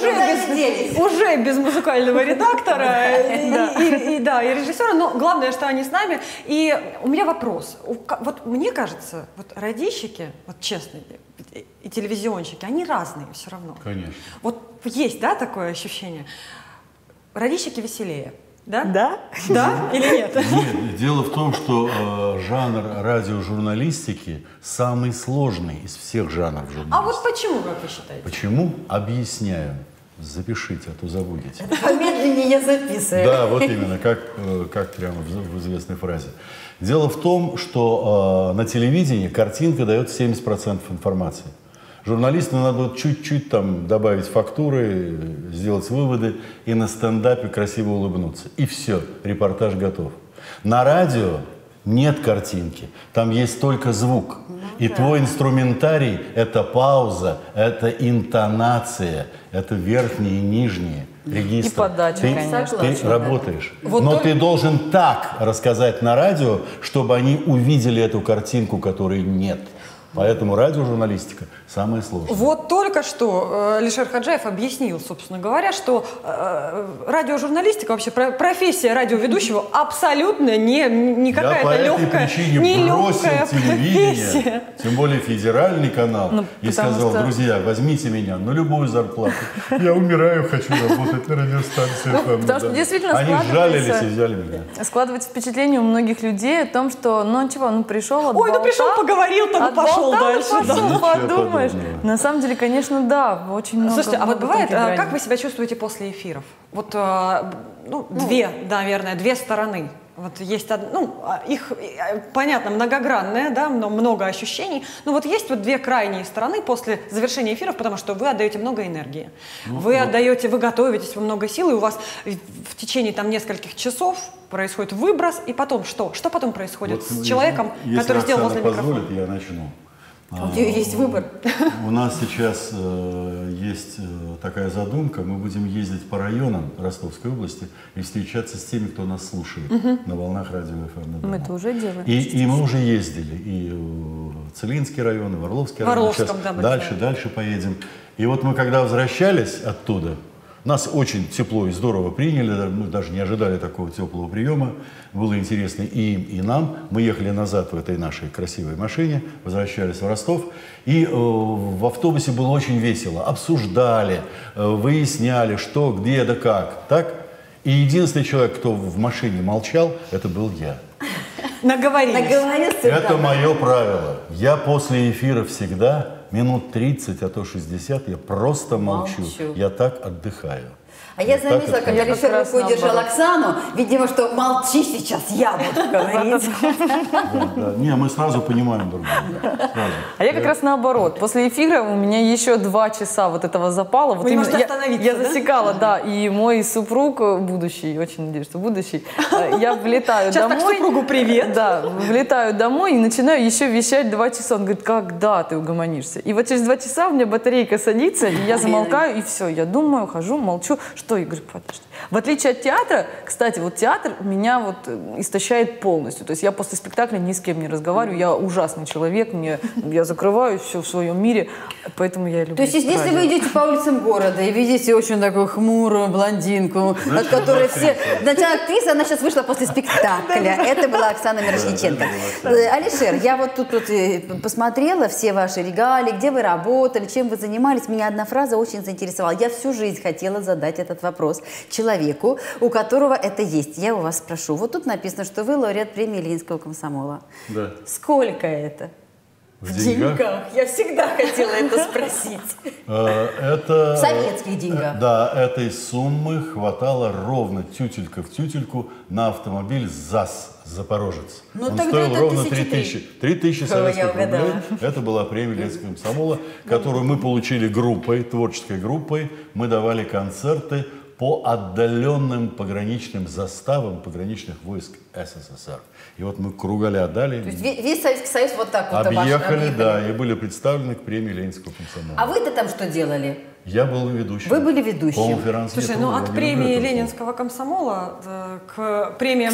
[SPEAKER 1] Уже без музыкального редактора и режиссера. Но главное, что они с нами. И у меня вопрос. Вот мне кажется, вот радищики, вот честно, и телевизионщики, они разные все равно.
[SPEAKER 4] Конечно.
[SPEAKER 1] Вот есть, да, такое ощущение? Радищики веселее. Да?
[SPEAKER 2] Да?
[SPEAKER 1] Да или нет?
[SPEAKER 4] Нет, дело в том, что жанр радиожурналистики самый сложный из всех жанров журналистики.
[SPEAKER 1] А вот почему, как вы считаете?
[SPEAKER 4] Почему? Объясняю. Запишите, а то забудете.
[SPEAKER 2] Помедленнее записываем.
[SPEAKER 4] Да, вот именно, как прямо в известной фразе. Дело в том, что на телевидении картинка дает 70% информации. Журналистам надо будет чуть-чуть там добавить фактуры, сделать выводы и на стендапе красиво улыбнуться. И все, репортаж готов. На радио нет картинки, там есть только звук. И твой инструментарий – это пауза, это интонация, это верхние и нижние регистры.
[SPEAKER 5] И подача, конечно.
[SPEAKER 4] Ты работаешь. Но ты должен так рассказать на радио, чтобы они увидели эту картинку, которой нет. Поэтому радиожурналистика самое сложное.
[SPEAKER 1] Вот только что Алишер Хаджаев объяснил, собственно говоря, что радиожурналистика, вообще профессия радиоведущего абсолютно не какая-то легкая,
[SPEAKER 4] Я по этой причине бросил телевидение, тем более федеральный канал, и сказал: друзья, возьмите меня на любую зарплату. Я умираю, хочу работать на радиостанции.
[SPEAKER 7] Потому что действительно
[SPEAKER 4] они жалились и взяли меня.
[SPEAKER 7] Складывается впечатление у многих людей о том, что, пришел, отболтал.
[SPEAKER 1] Ой, пришел, поговорил, там пошел дальше.
[SPEAKER 7] Пошел, подумаешь. На самом деле, конечно, да, очень много.
[SPEAKER 1] Слушайте, а вот бывает,
[SPEAKER 7] граней.
[SPEAKER 1] как вы себя чувствуете после эфиров? Вот, две стороны. Вот есть, их, понятно, многогранное, да, много ощущений. Но вот есть вот две крайние стороны после завершения эфиров, потому что вы отдаете много энергии. Вы готовитесь, вы много сил, и у вас в течение нескольких часов происходит выброс, и потом что? Что потом происходит с человеком, который сделал возле микрофона?
[SPEAKER 4] Если позволит, я начну.
[SPEAKER 2] Есть выбор.
[SPEAKER 4] У нас сейчас есть такая задумка. Мы будем ездить по районам Ростовской области и встречаться с теми, кто нас слушает на волнах радио ФМ.
[SPEAKER 7] Мы это уже делаем.
[SPEAKER 4] И мы уже ездили. И в Целинский район, и в Орловский район. Сейчас дальше поедем. И вот мы когда возвращались оттуда, нас очень тепло и здорово приняли, мы даже не ожидали такого теплого приема, было интересно и им, и нам. Мы ехали назад в этой нашей красивой машине, возвращались в Ростов, и в автобусе было очень весело. Обсуждали, выясняли, что, где, да как, так? И единственный человек, кто в машине молчал, это был я.
[SPEAKER 1] Наговорился.
[SPEAKER 4] Это мое правило. Я после эфира всегда минут 30, а то 60, я просто молчу. Я так отдыхаю.
[SPEAKER 2] А я заметила, когда Алишер рукой держал Оксану, видимо, что молчи сейчас, я буду говорить.
[SPEAKER 4] Не, мы сразу понимаем друг друга.
[SPEAKER 7] А я как раз наоборот. После эфира у меня еще 2 часа вот этого запала.
[SPEAKER 1] Вы не можете остановиться,
[SPEAKER 7] я засекала, да. И мой супруг, будущий, очень надеюсь, что будущий, я влетаю домой.
[SPEAKER 1] Сейчас так супругу привет.
[SPEAKER 7] Да, влетаю домой и начинаю еще вещать 2 часа. Он говорит: когда ты угомонишься? И вот через 2 часа у меня батарейка садится, и я замолкаю, и все. Я думаю, хожу, молчу. Что? Я говорю: подожди. В отличие от театра, кстати, вот театр меня вот истощает полностью. То есть я после спектакля ни с кем не разговариваю. Я ужасный человек, я закрываюсь все в своем мире, поэтому я люблю.
[SPEAKER 2] То есть если вы идете по улицам города и видите очень такую хмурую блондинку, от которой все... Значит, актриса, она сейчас вышла после спектакля. Это была Оксана Мирошниченко. Алишер, я вот тут посмотрела все ваши регалии, где вы работали, чем вы занимались. Меня одна фраза очень заинтересовала. Я всю жизнь хотела задать этот вопрос человеку, у которого это есть. Я у вас спрошу. Вот тут написано, что вы лауреат премии Ленинского комсомола.
[SPEAKER 4] Да.
[SPEAKER 2] Сколько это? В деньгах. Я всегда хотела это спросить.
[SPEAKER 4] В
[SPEAKER 2] советских деньгах.
[SPEAKER 4] Да, этой суммы хватало ровно тютелька в тютельку на автомобиль ЗАЗ «Запорожец». Он стоил ровно 3000. 3000 советских рублей. Это была премия Ленинского комсомола, которую мы получили группой, творческой группой. Мы давали концерты по отдаленным пограничным заставам пограничных войск СССР. И вот мы кругаля дали.
[SPEAKER 2] То есть весь Советский Союз вот так вот
[SPEAKER 4] объехали, да, и были представлены к премии Ленинского комсомола.
[SPEAKER 2] А вы-то там что делали?
[SPEAKER 4] Я был ведущим.
[SPEAKER 2] Вы были ведущим.
[SPEAKER 1] Слушай, ну от премии Ленинского комсомола к премиям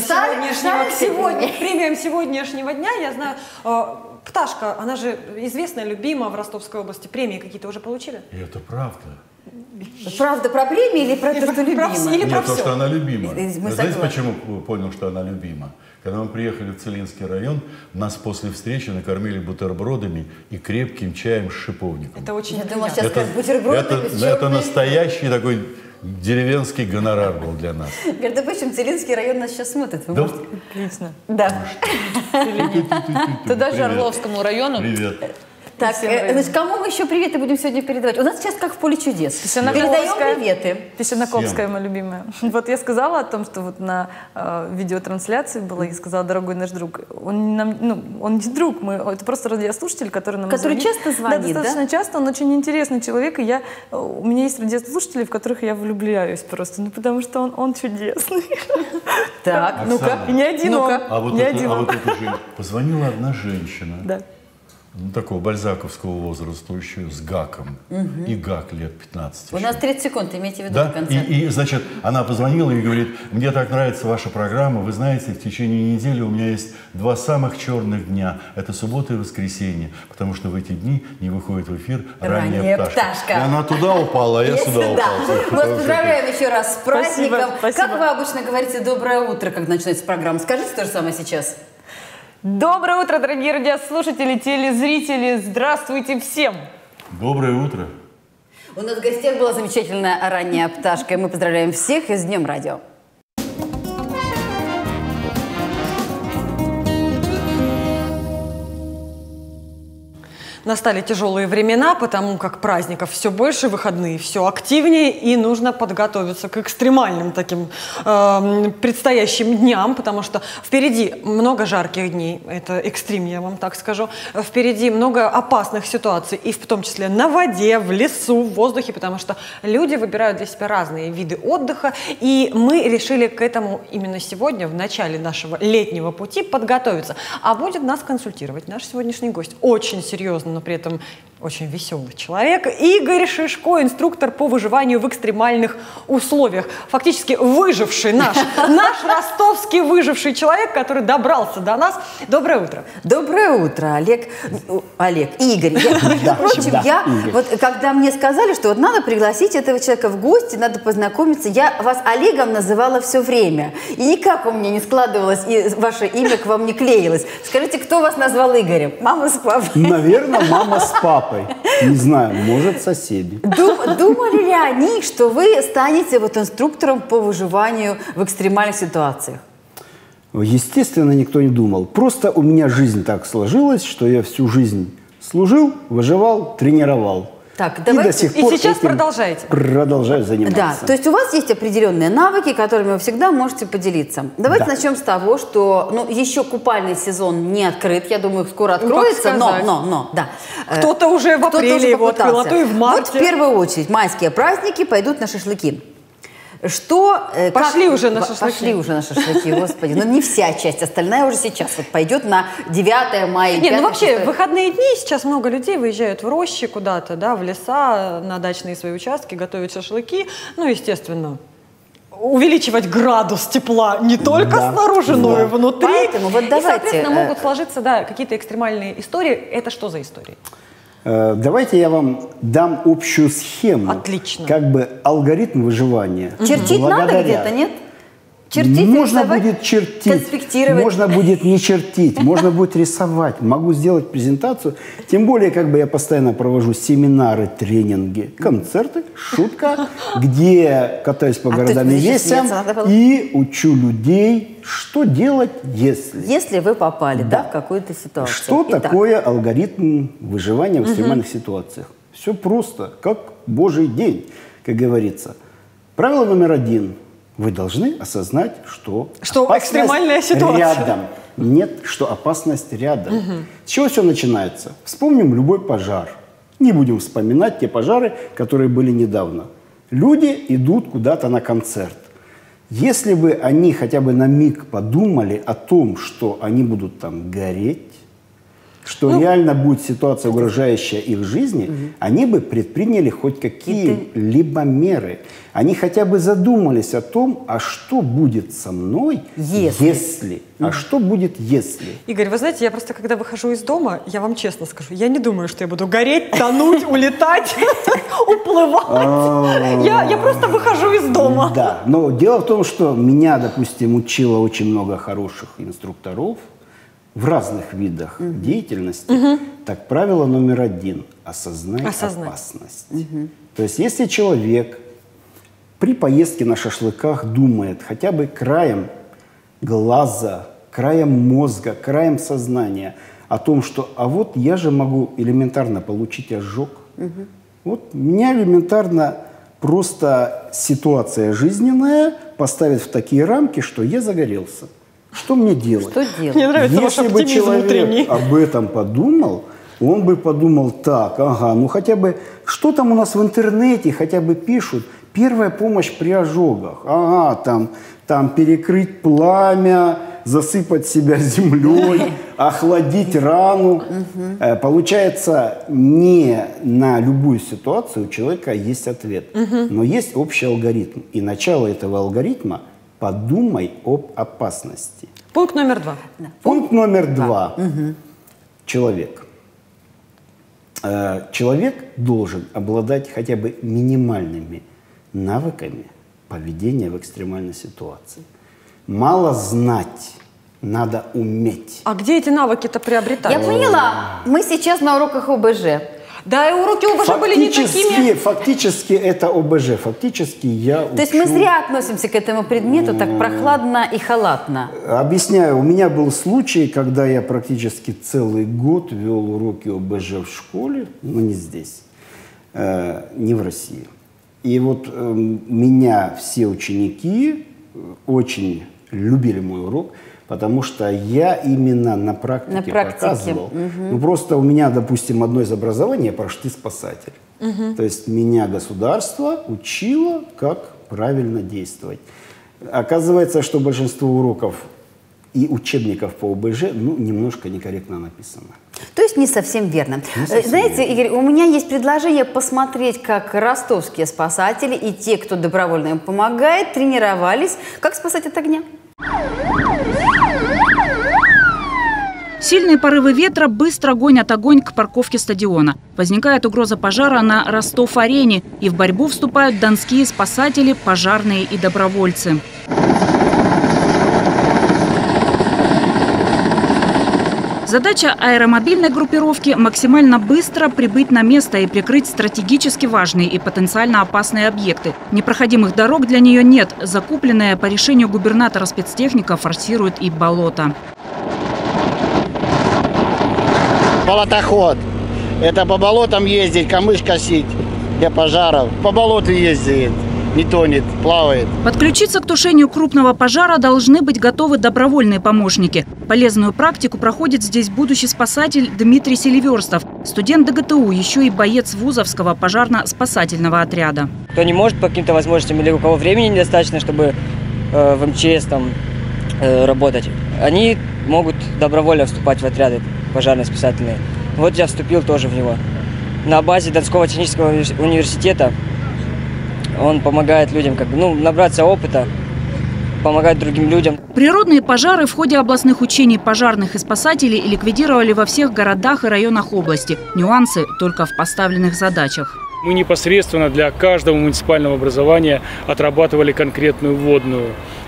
[SPEAKER 1] сегодняшнего дня, я знаю, Пташка, она же известная, любима в Ростовской области. Премии какие-то уже получили?
[SPEAKER 4] И это правда.
[SPEAKER 2] Правда про премии или про то, что любима?
[SPEAKER 4] Нет, то, что она любима. Знаете, почему понял, что она любима? Когда мы приехали в Целинский район, нас после встречи накормили бутербродами и крепким чаем с шиповником.
[SPEAKER 1] Это очень
[SPEAKER 2] Я думала, сейчас скажут бутерброды.
[SPEAKER 4] Это настоящий такой деревенский гонорар был для нас.
[SPEAKER 2] Между прочим, Целинский район нас сейчас смотрит. Вы можете...
[SPEAKER 7] Отлично.
[SPEAKER 2] Да.
[SPEAKER 7] Туда же Орловскому району.
[SPEAKER 4] Привет.
[SPEAKER 2] Так, значит, кому мы еще приветы будем сегодня передавать? У нас сейчас как в поле чудес. Передаем приветы.
[SPEAKER 7] Песенноковская моя любимая. Вот я сказала о том, что вот на видеотрансляции было, я сказала, дорогой наш друг. Он не друг, это просто радиослушатель, который нам
[SPEAKER 2] который
[SPEAKER 7] звонит.
[SPEAKER 2] Часто звонит,
[SPEAKER 7] да? Достаточно часто, он очень интересный человек, и у меня есть радиослушатели, в которых я влюбляюсь просто, потому что он чудесный.
[SPEAKER 2] Так, ну-ка.
[SPEAKER 7] И не один он.
[SPEAKER 4] А вот это же позвонила одна женщина.
[SPEAKER 7] Да.
[SPEAKER 4] Такого бальзаковского возраста еще с гаком. И гак лет 15.
[SPEAKER 2] У нас 30 секунд, имейте в виду
[SPEAKER 4] да?
[SPEAKER 2] до конца.
[SPEAKER 4] И, значит, она позвонила и говорит, мне так нравится ваша программа, вы знаете, в течение недели у меня есть 2 самых черных дня. Это суббота и воскресенье, потому что в эти дни не выходит в эфир ранняя пташка. И она туда упала, а я сюда упал.
[SPEAKER 2] Мы вас поздравляем еще раз с праздником.
[SPEAKER 7] Спасибо.
[SPEAKER 2] Как вы обычно говорите «доброе утро», когда начинается программа? Скажите то же самое сейчас.
[SPEAKER 7] Доброе утро, дорогие радиослушатели, телезрители. Здравствуйте всем.
[SPEAKER 4] Доброе утро.
[SPEAKER 2] У нас в гостях была замечательная ранняя пташка. И мы поздравляем всех и с Днем радио.
[SPEAKER 1] Настали тяжелые времена, потому как праздников все больше, выходные все активнее, и нужно подготовиться к экстремальным таким предстоящим дням, потому что впереди много жарких дней, это экстрим, я вам так скажу, впереди много опасных ситуаций, и в том числе на воде, в лесу, в воздухе, потому что люди выбирают для себя разные виды отдыха, и мы решили к этому именно сегодня, в начале нашего летнего пути, подготовиться. А будет нас консультировать наш сегодняшний гость, очень серьезно, но при этом очень веселый человек. Игорь Шишко, инструктор по выживанию в экстремальных условиях. Фактически выживший наш ростовский выживший человек, который добрался до нас. Доброе утро.
[SPEAKER 2] Доброе утро, Олег, Игорь. Вот когда мне сказали, что вот надо пригласить этого человека в гости, надо познакомиться, я вас Олегом называла все время. И никак у меня не складывалось, и ваше имя к вам не клеилось. Скажите, кто вас назвал Игорем? Мама с папой?
[SPEAKER 8] Наверное, мама с папой. Не знаю, может, соседи.
[SPEAKER 2] Думали ли они, что вы станете вот инструктором по выживанию в экстремальных ситуациях?
[SPEAKER 8] Естественно, никто не думал. Просто у меня жизнь так сложилась, что я всю жизнь служил, выживал, тренировал.
[SPEAKER 2] Так,
[SPEAKER 8] и до сих пор
[SPEAKER 1] сейчас продолжаете?
[SPEAKER 8] Продолжаю заниматься.
[SPEAKER 2] Да, то есть у вас есть определенные навыки, которыми вы всегда можете поделиться. Давайте начнем с того, что еще купальный сезон не открыт, я думаю, скоро откроется, но.
[SPEAKER 1] Кто-то уже в апреле его открыл, а то и в марте.
[SPEAKER 2] Вот в первую очередь майские праздники пойдут на шашлыки.
[SPEAKER 1] Пошли уже на шашлыки.
[SPEAKER 2] Пошли уже на шашлыки, господи. Но не вся часть, остальная уже сейчас. Вот пойдет на 9 мая.
[SPEAKER 1] Нет, вообще, в выходные дни сейчас много людей выезжают в рощи куда-то, да, в леса, на дачные свои участки, готовят шашлыки. Ну, естественно, увеличивать градус тепла не только снаружи, но и внутри.
[SPEAKER 2] Поэтому вот давайте.
[SPEAKER 1] И, соответственно, могут сложиться, какие-то экстремальные истории. Это что за истории?
[SPEAKER 8] Давайте я вам дам общую схему.
[SPEAKER 1] Отлично.
[SPEAKER 8] Как бы алгоритм выживания.
[SPEAKER 2] Чертить надо где-то, нет? Чертить,
[SPEAKER 8] можно
[SPEAKER 2] рисовать,
[SPEAKER 8] будет чертить,
[SPEAKER 2] конспектировать.
[SPEAKER 8] можно будет не чертить, можно будет рисовать, могу сделать презентацию. Тем более, как бы я постоянно провожу семинары, тренинги, концерты, шутка, где катаюсь по городам и весям и учу людей, что делать, если...
[SPEAKER 2] Если вы попали, в какую-то ситуацию.
[SPEAKER 8] Что такое алгоритм выживания в экстремальных ситуациях? Все просто, как Божий день, как говорится. Правило номер 1. Вы должны осознать, что
[SPEAKER 1] экстремальная ситуация
[SPEAKER 8] рядом. Нет, что опасность рядом. С чего все начинается? Вспомним любой пожар. Не будем вспоминать те пожары, которые были недавно. Люди идут куда-то на концерт. Если бы они хотя бы на миг подумали о том, что они будут там гореть, что реально будет ситуация, угрожающая их жизни, они бы предприняли хоть какие-либо меры. Они хотя бы задумались о том, а что будет со мной, если. А что будет, если?
[SPEAKER 1] Игорь, вы знаете, я просто, когда выхожу из дома, я вам честно скажу, я не думаю, что я буду гореть, тонуть, улетать, уплывать. Я просто выхожу из дома.
[SPEAKER 8] Да, но дело в том, что меня, допустим, учило очень много хороших инструкторов в разных видах деятельности. Так, правило номер 1 – осознать опасность. То есть, если человек при поездке на шашлыках думает хотя бы краем глаза, краем мозга, краем сознания о том, что а вот я же могу элементарно получить ожог. Вот меня элементарно просто ситуация жизненная поставит в такие рамки, что я загорелся. Что мне делать?
[SPEAKER 2] Что делать?
[SPEAKER 1] Мне нравится ваш
[SPEAKER 8] Если бы
[SPEAKER 1] оптимизм
[SPEAKER 8] человек
[SPEAKER 1] утренний.
[SPEAKER 8] об этом подумал, он бы подумал так, ну хотя бы, что там у нас в интернете, хотя бы пишут, первая помощь при ожогах. Там перекрыть пламя, засыпать себя землей, охладить рану. Получается, не на любую ситуацию у человека есть ответ, но есть общий алгоритм. И начало этого алгоритма – подумай об опасности.
[SPEAKER 1] Пункт номер 2.
[SPEAKER 8] Пункт номер 2. Человек. Человек должен обладать хотя бы минимальными навыками поведения в экстремальной ситуации. Мало знать, надо уметь.
[SPEAKER 1] А где эти навыки-то приобретать?
[SPEAKER 2] Я поняла. Мы сейчас на уроках ОБЖ.
[SPEAKER 1] Да, и уроки ОБЖ были не такими.
[SPEAKER 8] Фактически это ОБЖ. Фактически я учу...
[SPEAKER 2] То есть мы зря относимся к этому предмету так прохладно и халатно.
[SPEAKER 8] Объясняю. У меня был случай, когда я практически целый год вел уроки ОБЖ в школе, но не здесь, не в России. И вот меня все ученики очень любили мой урок, потому что я именно на практике показывал. Ну, просто у меня, допустим, одно из образований, я почти спасатель. То есть меня государство учило, как правильно действовать. Оказывается, что большинство уроков и учебников по ОБЖ, немножко некорректно написано.
[SPEAKER 2] То есть не совсем верно. Знаете, Игорь, у меня есть предложение посмотреть, как ростовские спасатели и те, кто добровольно им помогает, тренировались, как спасать от огня.
[SPEAKER 9] Сильные порывы ветра быстро гонят огонь к парковке стадиона. Возникает угроза пожара на Ростов-арене, и в борьбу вступают донские спасатели, пожарные и добровольцы. Задача аэромобильной группировки – максимально быстро прибыть на место и прикрыть стратегически важные и потенциально опасные объекты. Непроходимых дорог для нее нет. Закупленная по решению губернатора спецтехника форсирует и болото.
[SPEAKER 10] Болотоход. Это по болотам ездить, камыш косить для пожаров. По болоту ездит, не тонет, плавает.
[SPEAKER 9] Подключиться к тушению крупного пожара должны быть готовы добровольные помощники. Полезную практику проходит здесь будущий спасатель Дмитрий Селиверстов. Студент ДГТУ, еще и боец вузовского пожарно-спасательного отряда.
[SPEAKER 11] Кто не может по каким-то возможностям или у кого времени недостаточно, чтобы в МЧС работать, они могут добровольно вступать в отряды пожарно-спасательные. Вот я вступил тоже в него. На базе Донского технического университета он помогает людям набраться опыта, помогать другим людям.
[SPEAKER 9] Природные пожары в ходе областных учений пожарных и спасателей ликвидировали во всех городах и районах области. Нюансы только в поставленных задачах.
[SPEAKER 12] Мы непосредственно для каждого муниципального образования отрабатывали конкретную вводную.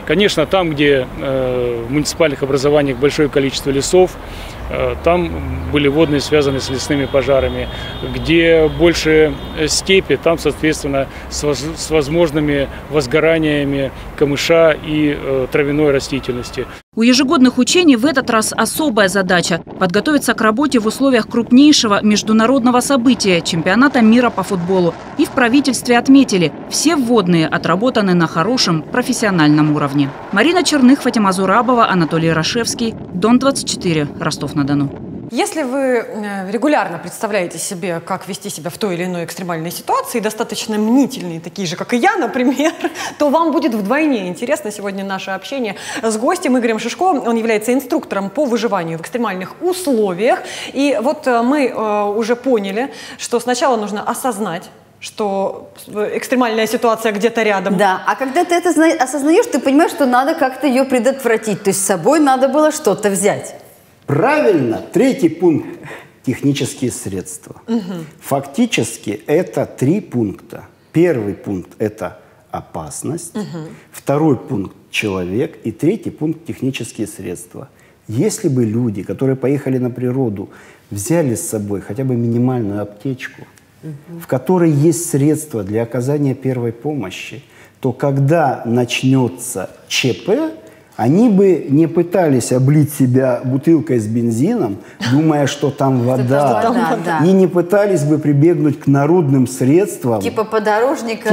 [SPEAKER 12] Конечно, там, где в муниципальных образованиях большое количество лесов, там были водные, связанные с лесными пожарами. Где больше степи, там, соответственно, с возможными возгораниями камыша и травяной растительности.
[SPEAKER 9] У ежегодных учений в этот раз особая задача – подготовиться к работе в условиях крупнейшего международного события – чемпионата мира по футболу. И в правительстве отметили – все вводные отработаны на хорошем профессиональном уровне. Марина Черных, Фатима Зурабова, Анатолий Рашевский, Дон-24, Ростов-на-Дону.
[SPEAKER 1] Если вы регулярно представляете себе, как вести себя в той или иной экстремальной ситуации, достаточно мнительные, такие же, как и я, например, то вам будет вдвойне интересно сегодня наше общение с гостем Игорем Шишко. Он является инструктором по выживанию в экстремальных условиях. И вот мы уже поняли, что сначала нужно осознать, что экстремальная ситуация где-то рядом.
[SPEAKER 2] Да, а когда ты это осознаешь, ты понимаешь, что надо как-то ее предотвратить. То есть с собой надо было что-то взять.
[SPEAKER 8] Правильно. Третий пункт – технические средства. Фактически это 3 пункта. Первый пункт – это опасность. Второй пункт – человек. И третий пункт – технические средства. Если бы люди, которые поехали на природу, взяли с собой хотя бы минимальную аптечку, в которой есть средства для оказания первой помощи, то когда начнется ЧП, они бы не пытались облить себя бутылкой с бензином, думая, что там вода. И не пытались бы прибегнуть к народным средствам.
[SPEAKER 2] Типа подорожника.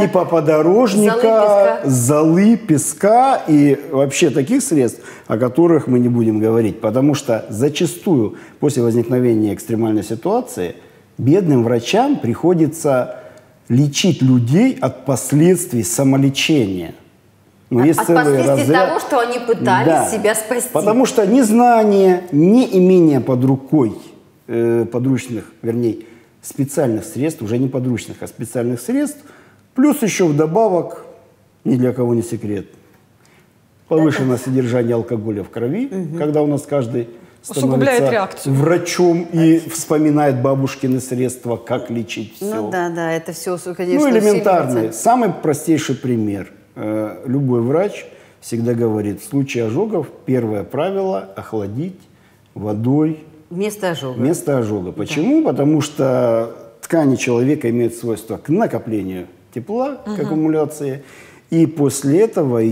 [SPEAKER 8] Золы, песка и вообще таких средств, о которых мы не будем говорить. Потому что зачастую после возникновения экстремальной ситуации бедным врачам приходится лечить людей от последствий самолечения.
[SPEAKER 2] От последствий того, что они пытались себя спасти.
[SPEAKER 8] Потому что незнание, не имение под рукой подручных, вернее, специальных средств, уже не подручных, а специальных средств, плюс еще вдобавок, ни для кого не секрет, повышенное содержание алкоголя в крови, когда у нас каждый становится врачом и вспоминает бабушкины средства, как лечить все.
[SPEAKER 2] Ну да, это все, конечно,
[SPEAKER 8] элементарный. Самый простейший пример. Любой врач всегда говорит, в случае ожогов первое правило – охладить водой
[SPEAKER 2] вместо
[SPEAKER 8] ожога. Почему? Потому что ткани человека имеют свойство к накоплению тепла, к аккумуляции, и после этого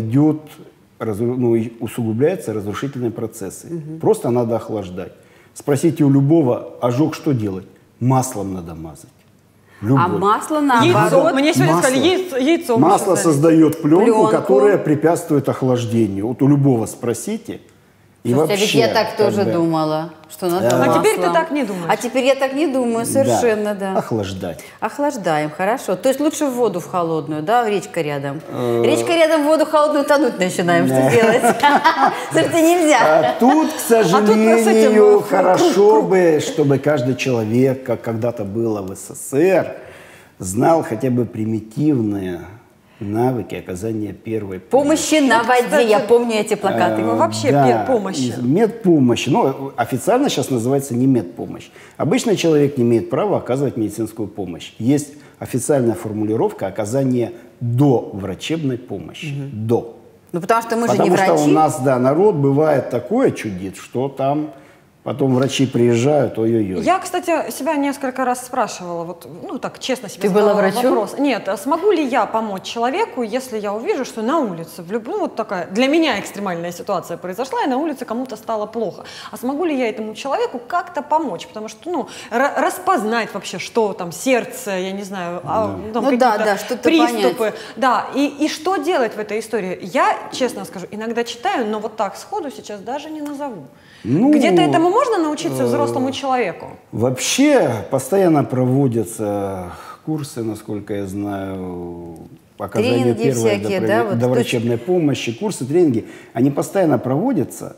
[SPEAKER 8] усугубляются разрушительные процессы. Просто надо охлаждать. Спросите у любого, ожог что делать? Маслом надо мазать.
[SPEAKER 2] А масло наоборот.
[SPEAKER 1] Мне сегодня сказали, яйцо.
[SPEAKER 8] Масло создает пленку, которая препятствует охлаждению. Вот у любого спросите.
[SPEAKER 2] И вообще, ведь я так тоже думала, что надо маслом.
[SPEAKER 1] А теперь ты так не думаешь?
[SPEAKER 2] А теперь я так не думаю, совершенно, да.
[SPEAKER 8] Охлаждать.
[SPEAKER 2] Охлаждаем, хорошо. То есть лучше в воду в холодную, да, речка рядом. Речка рядом, в воду холодную тонуть начинаем, что делать? Слушайте, нельзя.
[SPEAKER 8] Тут, к сожалению, хорошо бы, чтобы каждый человек, как когда-то было в СССР, знал хотя бы примитивные навыки оказания первой
[SPEAKER 2] помощи на воде. Кстати, я помню эти плакаты.
[SPEAKER 1] Вообще помощи.
[SPEAKER 8] Медпомощи. Но официально сейчас называется не медпомощь. Обычный человек не имеет права оказывать медицинскую помощь. Есть официальная формулировка оказания доврачебной помощи. До.
[SPEAKER 2] Ну потому что мы же не врачи.
[SPEAKER 8] Потому что у нас, народ бывает такое чудит, что там потом врачи приезжают, ой-ой-ой.
[SPEAKER 1] Я, кстати, себя несколько раз спрашивала, так честно себе
[SPEAKER 2] задала вопрос.
[SPEAKER 1] Нет, смогу ли я помочь человеку, если я увижу, что на улице, такая, для меня экстремальная ситуация произошла, и на улице кому-то стало плохо. А смогу ли я этому человеку как-то помочь? Потому что, распознать вообще, что там, сердце, я не знаю, какие-то приступы. Понять. Да, и что делать в этой истории? Я, честно скажу, иногда читаю, но вот так сходу сейчас даже не назову. Где-то этому можно научиться взрослому человеку?
[SPEAKER 8] Вообще постоянно проводятся курсы, насколько я знаю, оказания первой доврачебной помощи, курсы, тренинги. Они постоянно проводятся,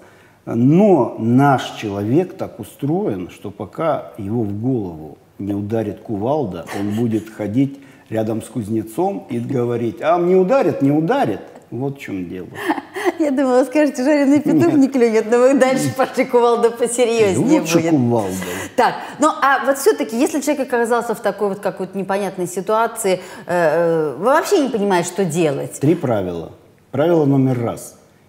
[SPEAKER 8] но наш человек так устроен, что пока его в голову не ударит кувалда, он будет ходить рядом с кузнецом и говорить, не ударит, не ударит. Вот в чем дело.
[SPEAKER 2] Я думала, скажете, жареный петух не клюнет, но вы дальше пошли, кувалда посерьезнее будет.
[SPEAKER 8] Кувалда.
[SPEAKER 2] Так, а вот все-таки, если человек оказался в такой какой-то непонятной ситуации, вообще не понимает, что делать.
[SPEAKER 8] 3 правила. Правило номер 1.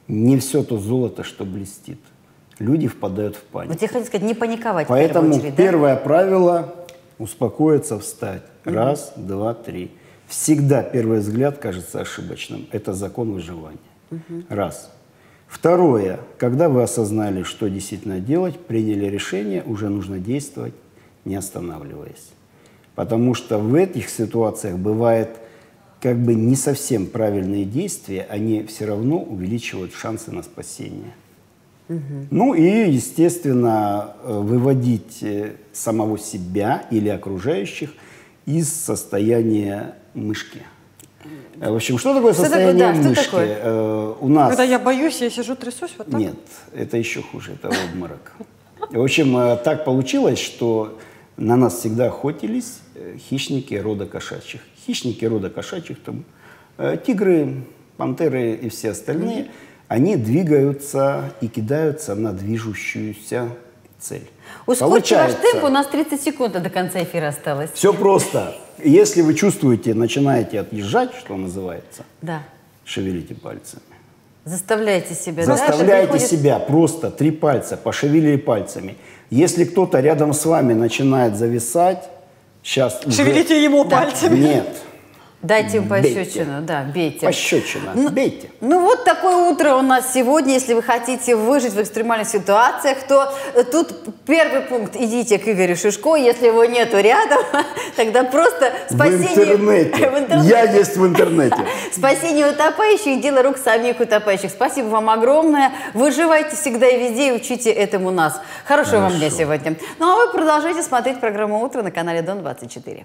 [SPEAKER 8] Не все то золото, что блестит. Люди впадают в панику.
[SPEAKER 2] Вот я хотела сказать, не паниковать.
[SPEAKER 8] Поэтому
[SPEAKER 2] в первую очередь,
[SPEAKER 8] первое правило – успокоиться, встать. Раз, два, три. Всегда первый взгляд кажется ошибочным. Это закон выживания. Раз. Второе. Когда вы осознали, что действительно делать, приняли решение, уже нужно действовать, не останавливаясь. Потому что в этих ситуациях бывает как бы не совсем правильные действия, они все равно увеличивают шансы на спасение. Ну и, естественно, выводить самого себя или окружающих из состояния мышки. В общем, что такое состояние мышки? У нас...
[SPEAKER 1] Когда я боюсь, я сижу, трясусь вот так?
[SPEAKER 8] Нет, это еще хуже, это обморок. В общем, так получилось, что на нас всегда охотились хищники рода кошачьих. Хищники рода кошачьих, там, тигры, пантеры и все остальные, они двигаются и кидаются на движущуюся цель.
[SPEAKER 2] Ускорьте ваш темп, у нас 30 секунд до конца эфира осталось.
[SPEAKER 8] Все просто. Если вы чувствуете, начинаете отъезжать, что называется, шевелите пальцами.
[SPEAKER 2] Заставляйте себя.
[SPEAKER 8] Заставляйте себя, просто 3 пальца, пошевелили пальцами. Если кто-то рядом с вами начинает зависать, сейчас
[SPEAKER 1] шевелите
[SPEAKER 8] уже...
[SPEAKER 1] ему пальцами.
[SPEAKER 8] Нет.
[SPEAKER 2] Дайте им пощечину, да, бейте.
[SPEAKER 8] Пощечина, бейте.
[SPEAKER 2] Ну вот такое утро у нас сегодня. Если вы хотите выжить в экстремальных ситуациях, то тут первый пункт. Идите к Игорю Шишко. Если его нету рядом, тогда просто спасение...
[SPEAKER 8] В интернете. Я есть в интернете.
[SPEAKER 2] Спасение утопающих – дело рук самих утопающих. Спасибо вам огромное. Выживайте всегда и везде, и учите этому нас. Хорошего вам дня сегодня. Ну а вы продолжайте смотреть программу «Утро» на канале Дон-24.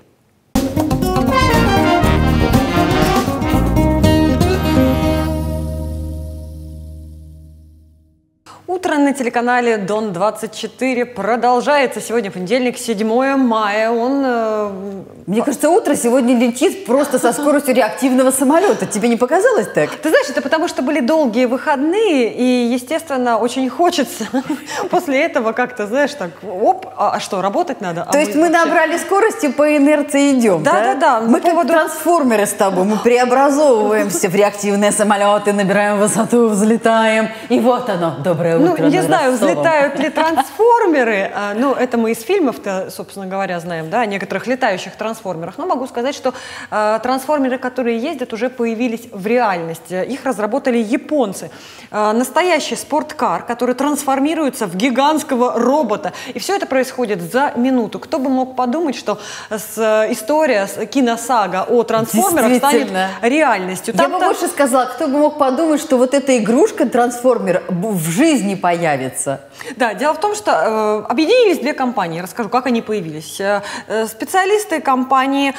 [SPEAKER 1] Утро на телеканале Дон-24 продолжается. Сегодня понедельник, 7 мая.
[SPEAKER 2] Мне кажется, утро сегодня летит просто со скоростью реактивного самолета. Тебе не показалось так?
[SPEAKER 1] Ты знаешь, это потому что были долгие выходные, и, естественно, очень хочется после этого как-то, знаешь, так, оп, а что, работать надо?
[SPEAKER 2] То есть мы набрали скорости, по инерции идем, да?
[SPEAKER 1] Да.
[SPEAKER 2] Мы как трансформеры с тобой, мы преобразовываемся в реактивные самолеты, набираем высоту, взлетаем, и вот оно, доброе утро.
[SPEAKER 1] Ну, не знаю, взлетают ли трансформеры, ну, это мы из фильмов-то, собственно говоря, знаем, да, о некоторых летающих трансформерах, но могу сказать, что трансформеры, которые ездят, уже появились в реальности. Их разработали японцы. Настоящий спорткар, который трансформируется в гигантского робота. И все это происходит за минуту. Кто бы мог подумать, что история, киносага о трансформерах станет реальностью.
[SPEAKER 2] Я бы больше сказала, кто бы мог подумать, что вот эта игрушка трансформер в жизни появится.
[SPEAKER 1] Да, дело в том, что объединились 2 компании. Расскажу, как они появились. Специалисты компании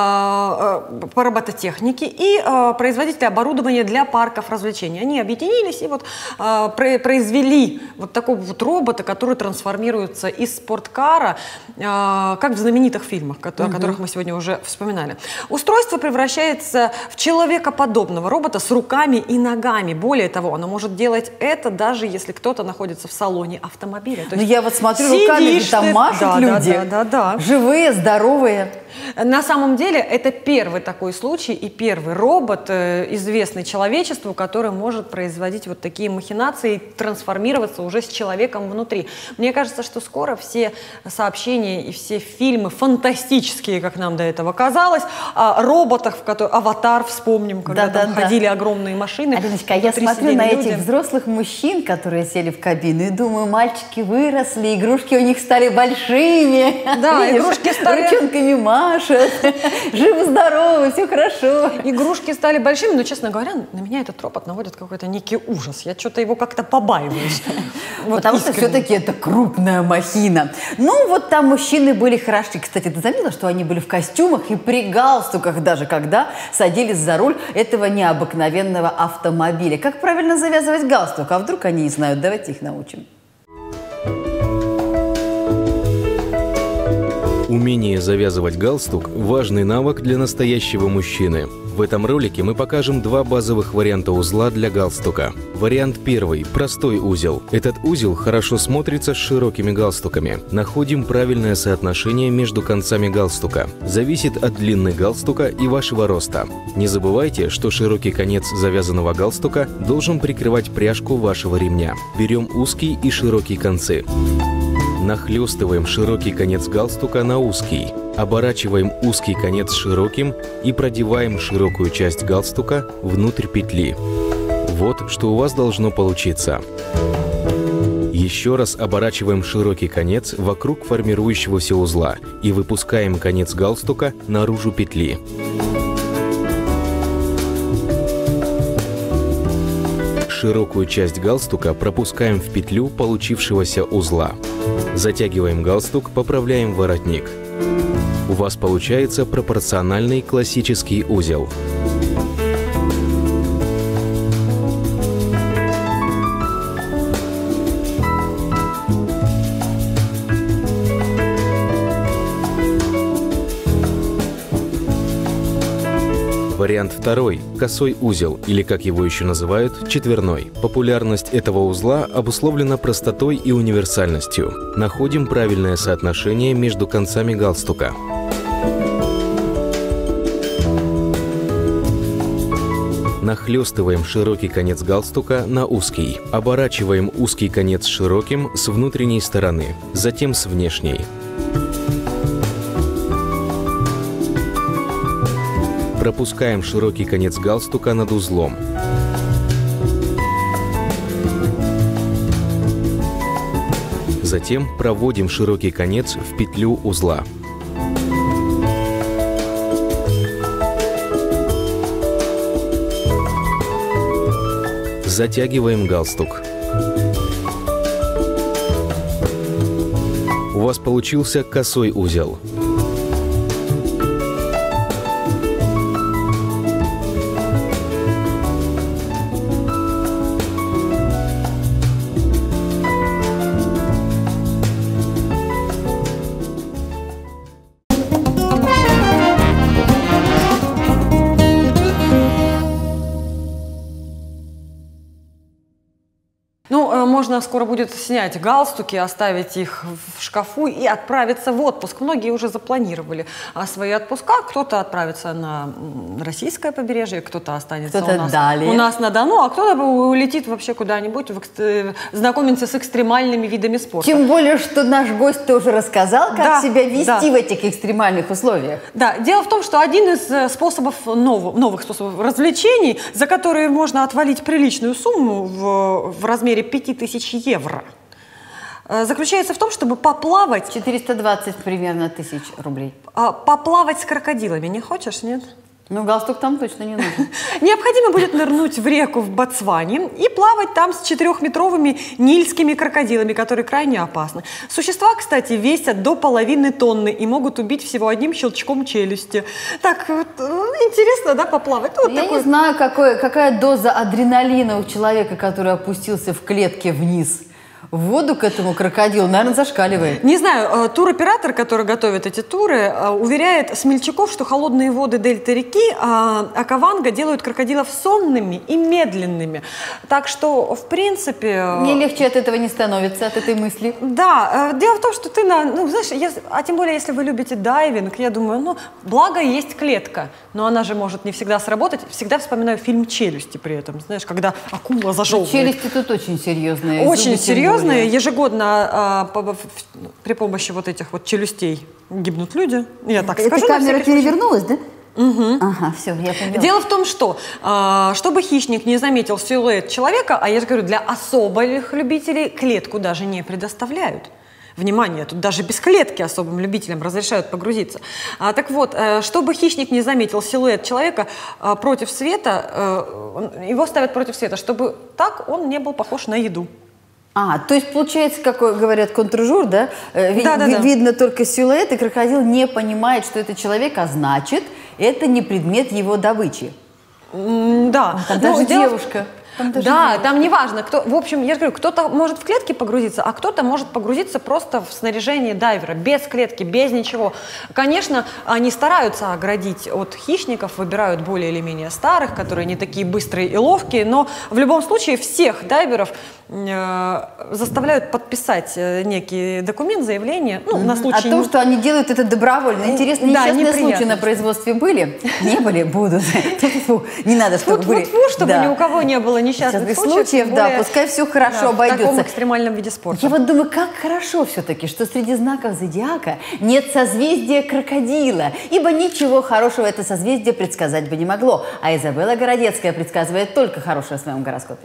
[SPEAKER 1] по робототехнике и производители оборудования для парков развлечений. Они объединились и вот произвели вот такого вот робота, который трансформируется из спорткара, как в знаменитых фильмах, о которых мы сегодня уже вспоминали. Устройство превращается в человекоподобного робота с руками и ногами. Более того, оно может делать это даже если кто-то находится в салоне автомобиля.
[SPEAKER 2] Ну я вот смотрю, руками там машут люди.
[SPEAKER 1] Да.
[SPEAKER 2] Живые, здоровые.
[SPEAKER 1] На самом деле это первый такой случай и первый робот, известный человечеству, который может производить вот такие махинации и трансформироваться уже с человеком внутри. Мне кажется, что скоро все сообщения и все фильмы фантастические, как нам до этого казалось, о роботах, в которых «Аватар» вспомним, когда там ходили огромные машины.
[SPEAKER 2] Алиночка, я смотрю на этих взрослых мужчин, которые сели в кабину, и думаю, мальчики выросли, игрушки у них стали большими.
[SPEAKER 1] Да, игрушки стали...
[SPEAKER 2] Ручонками машут, живы-здоровы, все хорошо.
[SPEAKER 1] Игрушки стали большими, но, честно говоря, на меня этот робот наводит какой-то некий ужас. Я что-то его как-то побаиваюсь.
[SPEAKER 2] Потому что все-таки это крупная махина. Ну, вот там мужчины были хороши. Кстати, ты заметила, что они были в костюмах и при галстуках даже, когда садились за руль этого необыкновенного автомобиля. Как правильно завязывать галстук? А вдруг они не знают? Давайте их научим.
[SPEAKER 13] Умение завязывать галстук – важный навык для настоящего мужчины. В этом ролике мы покажем два базовых варианта узла для галстука. Вариант первый – простой узел. Этот узел хорошо смотрится с широкими галстуками. Находим правильное соотношение между концами галстука. Зависит от длины галстука и вашего роста. Не забывайте, что широкий конец завязанного галстука должен прикрывать пряжку вашего ремня. Берем узкий и широкий концы. Нахлестываем широкий конец галстука на узкий. Оборачиваем узкий конец широким и продеваем широкую часть галстука внутрь петли. Вот что у вас должно получиться. Еще раз оборачиваем широкий конец вокруг формирующегося узла и выпускаем конец галстука наружу петли. Широкую часть галстука пропускаем в петлю получившегося узла. Затягиваем галстук, поправляем воротник. У вас получается пропорциональный классический узел. Вариант второй – косой узел, или, как его еще называют, четверной. Популярность этого узла обусловлена простотой и универсальностью. Находим правильное соотношение между концами галстука. Нахлестываем широкий конец галстука на узкий. Оборачиваем узкий конец широким с внутренней стороны, затем с внешней. Пропускаем широкий конец галстука над узлом. Затем проводим широкий конец в петлю узла. Затягиваем галстук. У вас получился косой узел.
[SPEAKER 1] Можно скоро будет снять галстуки, оставить их в шкафу и отправиться в отпуск. Многие уже запланировали свои отпуска. Кто-то отправится на российское побережье, кто-то останется у нас на Дону, а кто-то улетит вообще куда-нибудь знакомиться с экстремальными видами спорта.
[SPEAKER 2] Тем более, что наш гость тоже рассказал, как себя вести в этих экстремальных условиях.
[SPEAKER 1] Да, дело в том, что один из новых способов развлечений, за которые можно отвалить приличную сумму в размере 5000 евро, заключается в том, чтобы поплавать...
[SPEAKER 2] 420 примерно тысяч рублей.
[SPEAKER 1] Поплавать с крокодилами. Не хочешь, нет?
[SPEAKER 2] Ну, галстук там точно не нужен.
[SPEAKER 1] Необходимо будет нырнуть в реку в Ботсване и плавать там с 4-метровыми нильскими крокодилами, которые крайне опасны. Существа, кстати, весят до половины тонны и могут убить всего одним щелчком челюсти. Так, вот, интересно, да, поплавать? Вот
[SPEAKER 2] я не знаю, какая доза адреналина у человека, который опустился в клетке вниз. В воду к этому крокодилу, наверное, зашкаливает.
[SPEAKER 1] Не знаю, туроператор, который готовит эти туры, уверяет смельчаков, что холодные воды дельты реки Окаванго делают крокодилов сонными и медленными. Так что, в принципе...
[SPEAKER 2] Мне легче от этого не становится, от этой мысли.
[SPEAKER 1] Да, дело в том, что ты, знаешь, а тем более, если вы любите дайвинг, я думаю, благо есть клетка, но она же может не всегда сработать. Всегда вспоминаю фильм «Челюсти» при этом, знаешь, когда акула зажевывает.
[SPEAKER 2] Челюсти тут очень серьезные.
[SPEAKER 1] Очень серьезные. Ежегодно при помощи вот этих вот челюстей гибнут люди. Я так скажу.
[SPEAKER 2] Эта камера перевернулась, да?
[SPEAKER 1] Угу.
[SPEAKER 2] Ага, все, я поняла.
[SPEAKER 1] Дело в том, что чтобы хищник не заметил силуэт человека, а я же говорю, для особых любителей клетку даже не предоставляют. Внимание, тут даже без клетки особым любителям разрешают погрузиться. Так вот, чтобы хищник не заметил силуэт человека против света, его ставят против света, чтобы так он не был похож на еду.
[SPEAKER 2] То есть получается, как говорят, контржур, да? Видно только силуэт, и крокодил не понимает, что это человек, а значит, это не предмет его добычи.
[SPEAKER 1] Да.
[SPEAKER 2] Даже девушка.
[SPEAKER 1] Да, там не важно. В общем, я же говорю, кто-то может в клетке погрузиться, а кто-то может погрузиться просто в снаряжении дайвера, без клетки, без ничего. Конечно, они стараются оградить от хищников, выбирают более или менее старых, которые не такие быстрые и ловкие, но в любом случае всех дайверов заставляют подписать некий документ, заявление, ну, на случай...
[SPEAKER 2] О том, что они делают это добровольно. Интересно, несчастные случаи на производстве были? Не были? Будут. Не надо, чтобы были.
[SPEAKER 1] Чтобы ни у кого не было несчастных случаев.
[SPEAKER 2] Да, пускай все хорошо обойдется.
[SPEAKER 1] В таком экстремальном виде спорта.
[SPEAKER 2] Я вот думаю, как хорошо все-таки, что среди знаков зодиака нет созвездия крокодила, ибо ничего хорошего это созвездие предсказать бы не могло. А Изабелла Городецкая предсказывает только хорошее в своем гороскопе.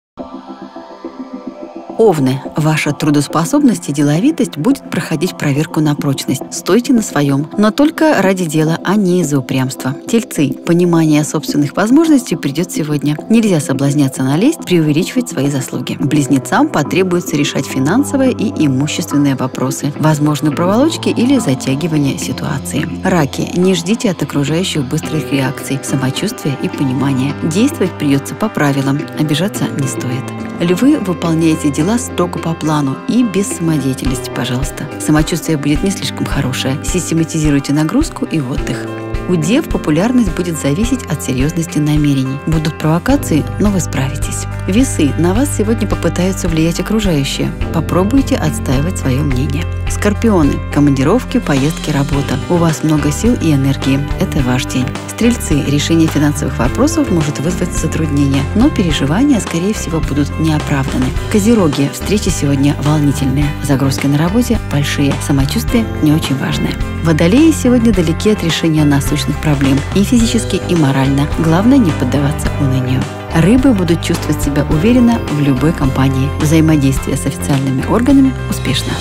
[SPEAKER 2] Овны, ваша трудоспособность и деловитость будет проходить проверку на прочность. Стойте на своем, но только ради дела, а не из-за упрямства. Тельцы, понимание собственных возможностей придет сегодня. Нельзя соблазняться налезть, преувеличивать свои заслуги. Близнецам потребуется решать финансовые и имущественные вопросы, возможны проволочки или затягивание ситуации. Раки, не ждите от окружающих быстрых реакций, самочувствия и понимания. Действовать придется по правилам, обижаться не стоит. Львы, выполняете дела строго по плану и без самодеятельности, пожалуйста. Самочувствие будет не слишком хорошее. Систематизируйте нагрузку и отдых. У дев популярность будет зависеть от серьезности намерений. Будут провокации, но вы справитесь. Весы, на вас сегодня попытаются влиять окружающие. Попробуйте отстаивать свое мнение. Скорпионы, командировки, поездки, работа. У вас много сил и энергии. Это ваш день. Стрельцы, решение финансовых вопросов может вызвать затруднения, но переживания, скорее всего, будут неоправданы. Козероги, встречи сегодня волнительные. Загрузки на работе большие. Самочувствие не очень важное. Водолеи сегодня далеки от решения насущных проблем и физически, и морально. Главное не поддаваться унынию. Рыбы будут чувствовать себя уверенно в любой компании. Взаимодействие с официальными органами успешно.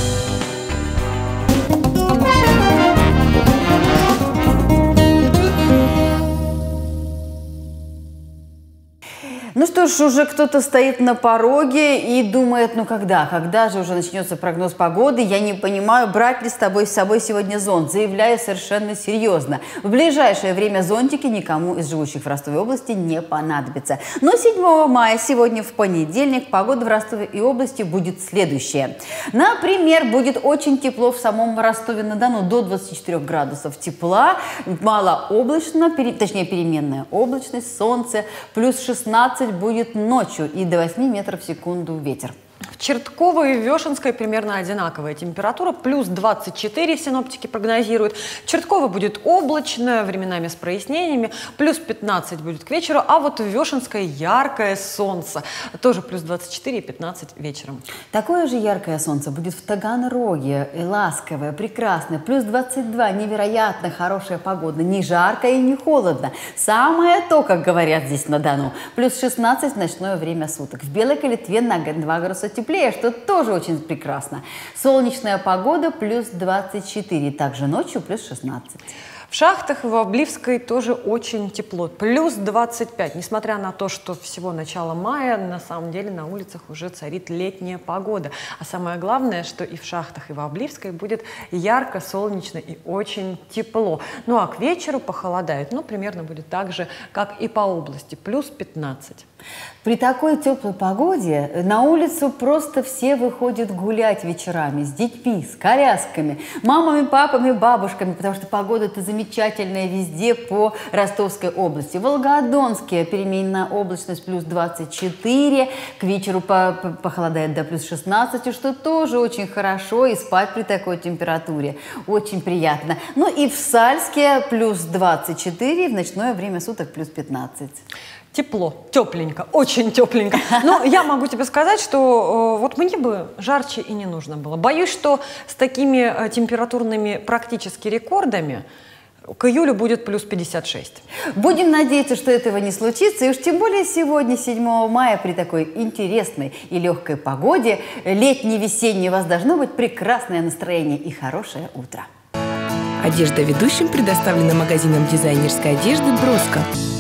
[SPEAKER 2] Ну что ж, уже кто-то стоит на пороге и думает, ну когда же уже начнется прогноз погоды? Я не понимаю, брать ли с собой сегодня зонт. Заявляю совершенно серьезно. В ближайшее время зонтики никому из живущих в Ростове области не понадобятся. Но 7 мая, сегодня в понедельник, погода в Ростове и области будет следующая. Например, будет очень тепло в самом Ростове-на-Дону, до 24 градусов тепла, малооблачно, точнее переменная облачность, солнце, плюс 16 будет ночью и до 8 метров в секунду ветер.
[SPEAKER 1] В Чертково и в Вешенской примерно одинаковая температура, плюс 24 синоптики прогнозируют. В Чертково будет облачно, временами с прояснениями, плюс 15 будет к вечеру, а вот в Вешенской яркое солнце, тоже плюс 24 и 15 вечером.
[SPEAKER 2] Такое же яркое солнце будет в Таганроге, ласковое, прекрасное, плюс 22, невероятно хорошая погода, не жарко и не холодно. Самое то, как говорят здесь на Дону, плюс 16 в ночное время суток. В Белой Калитве на 2 градуса теплее, что тоже очень прекрасно. Солнечная погода плюс 24, также ночью плюс 16.
[SPEAKER 1] В Шахтах и в Обливской тоже очень тепло, плюс 25. Несмотря на то, что всего начало мая, на самом деле на улицах уже царит летняя погода. А самое главное, что и в Шахтах, и в Обливской будет ярко, солнечно и очень тепло. Ну а к вечеру похолодает, ну примерно будет так же, как и по области, плюс 15.
[SPEAKER 2] При такой теплой погоде на улицу просто все выходят гулять вечерами с детьми, с колясками, мамами, папами, бабушками, потому что погода-то замечательная везде по Ростовской области. Волгодонская переменная облачность плюс 24, к вечеру похолодает до плюс 16, что тоже очень хорошо, и спать при такой температуре очень приятно. Ну и в Сальске плюс 24, в ночное время суток плюс 15.
[SPEAKER 1] Тепло, тепленько, очень тепленько. Но я могу тебе сказать, что вот мне бы жарче и не нужно было. Боюсь, что с такими температурными практически рекордами к июлю будет плюс 56.
[SPEAKER 2] Будем надеяться, что этого не случится. И уж тем более сегодня, 7 мая, при такой интересной и легкой погоде, летне-весеннее, у вас должно быть прекрасное настроение и хорошее утро.
[SPEAKER 14] Одежда ведущим предоставлена магазином дизайнерской одежды «Броско».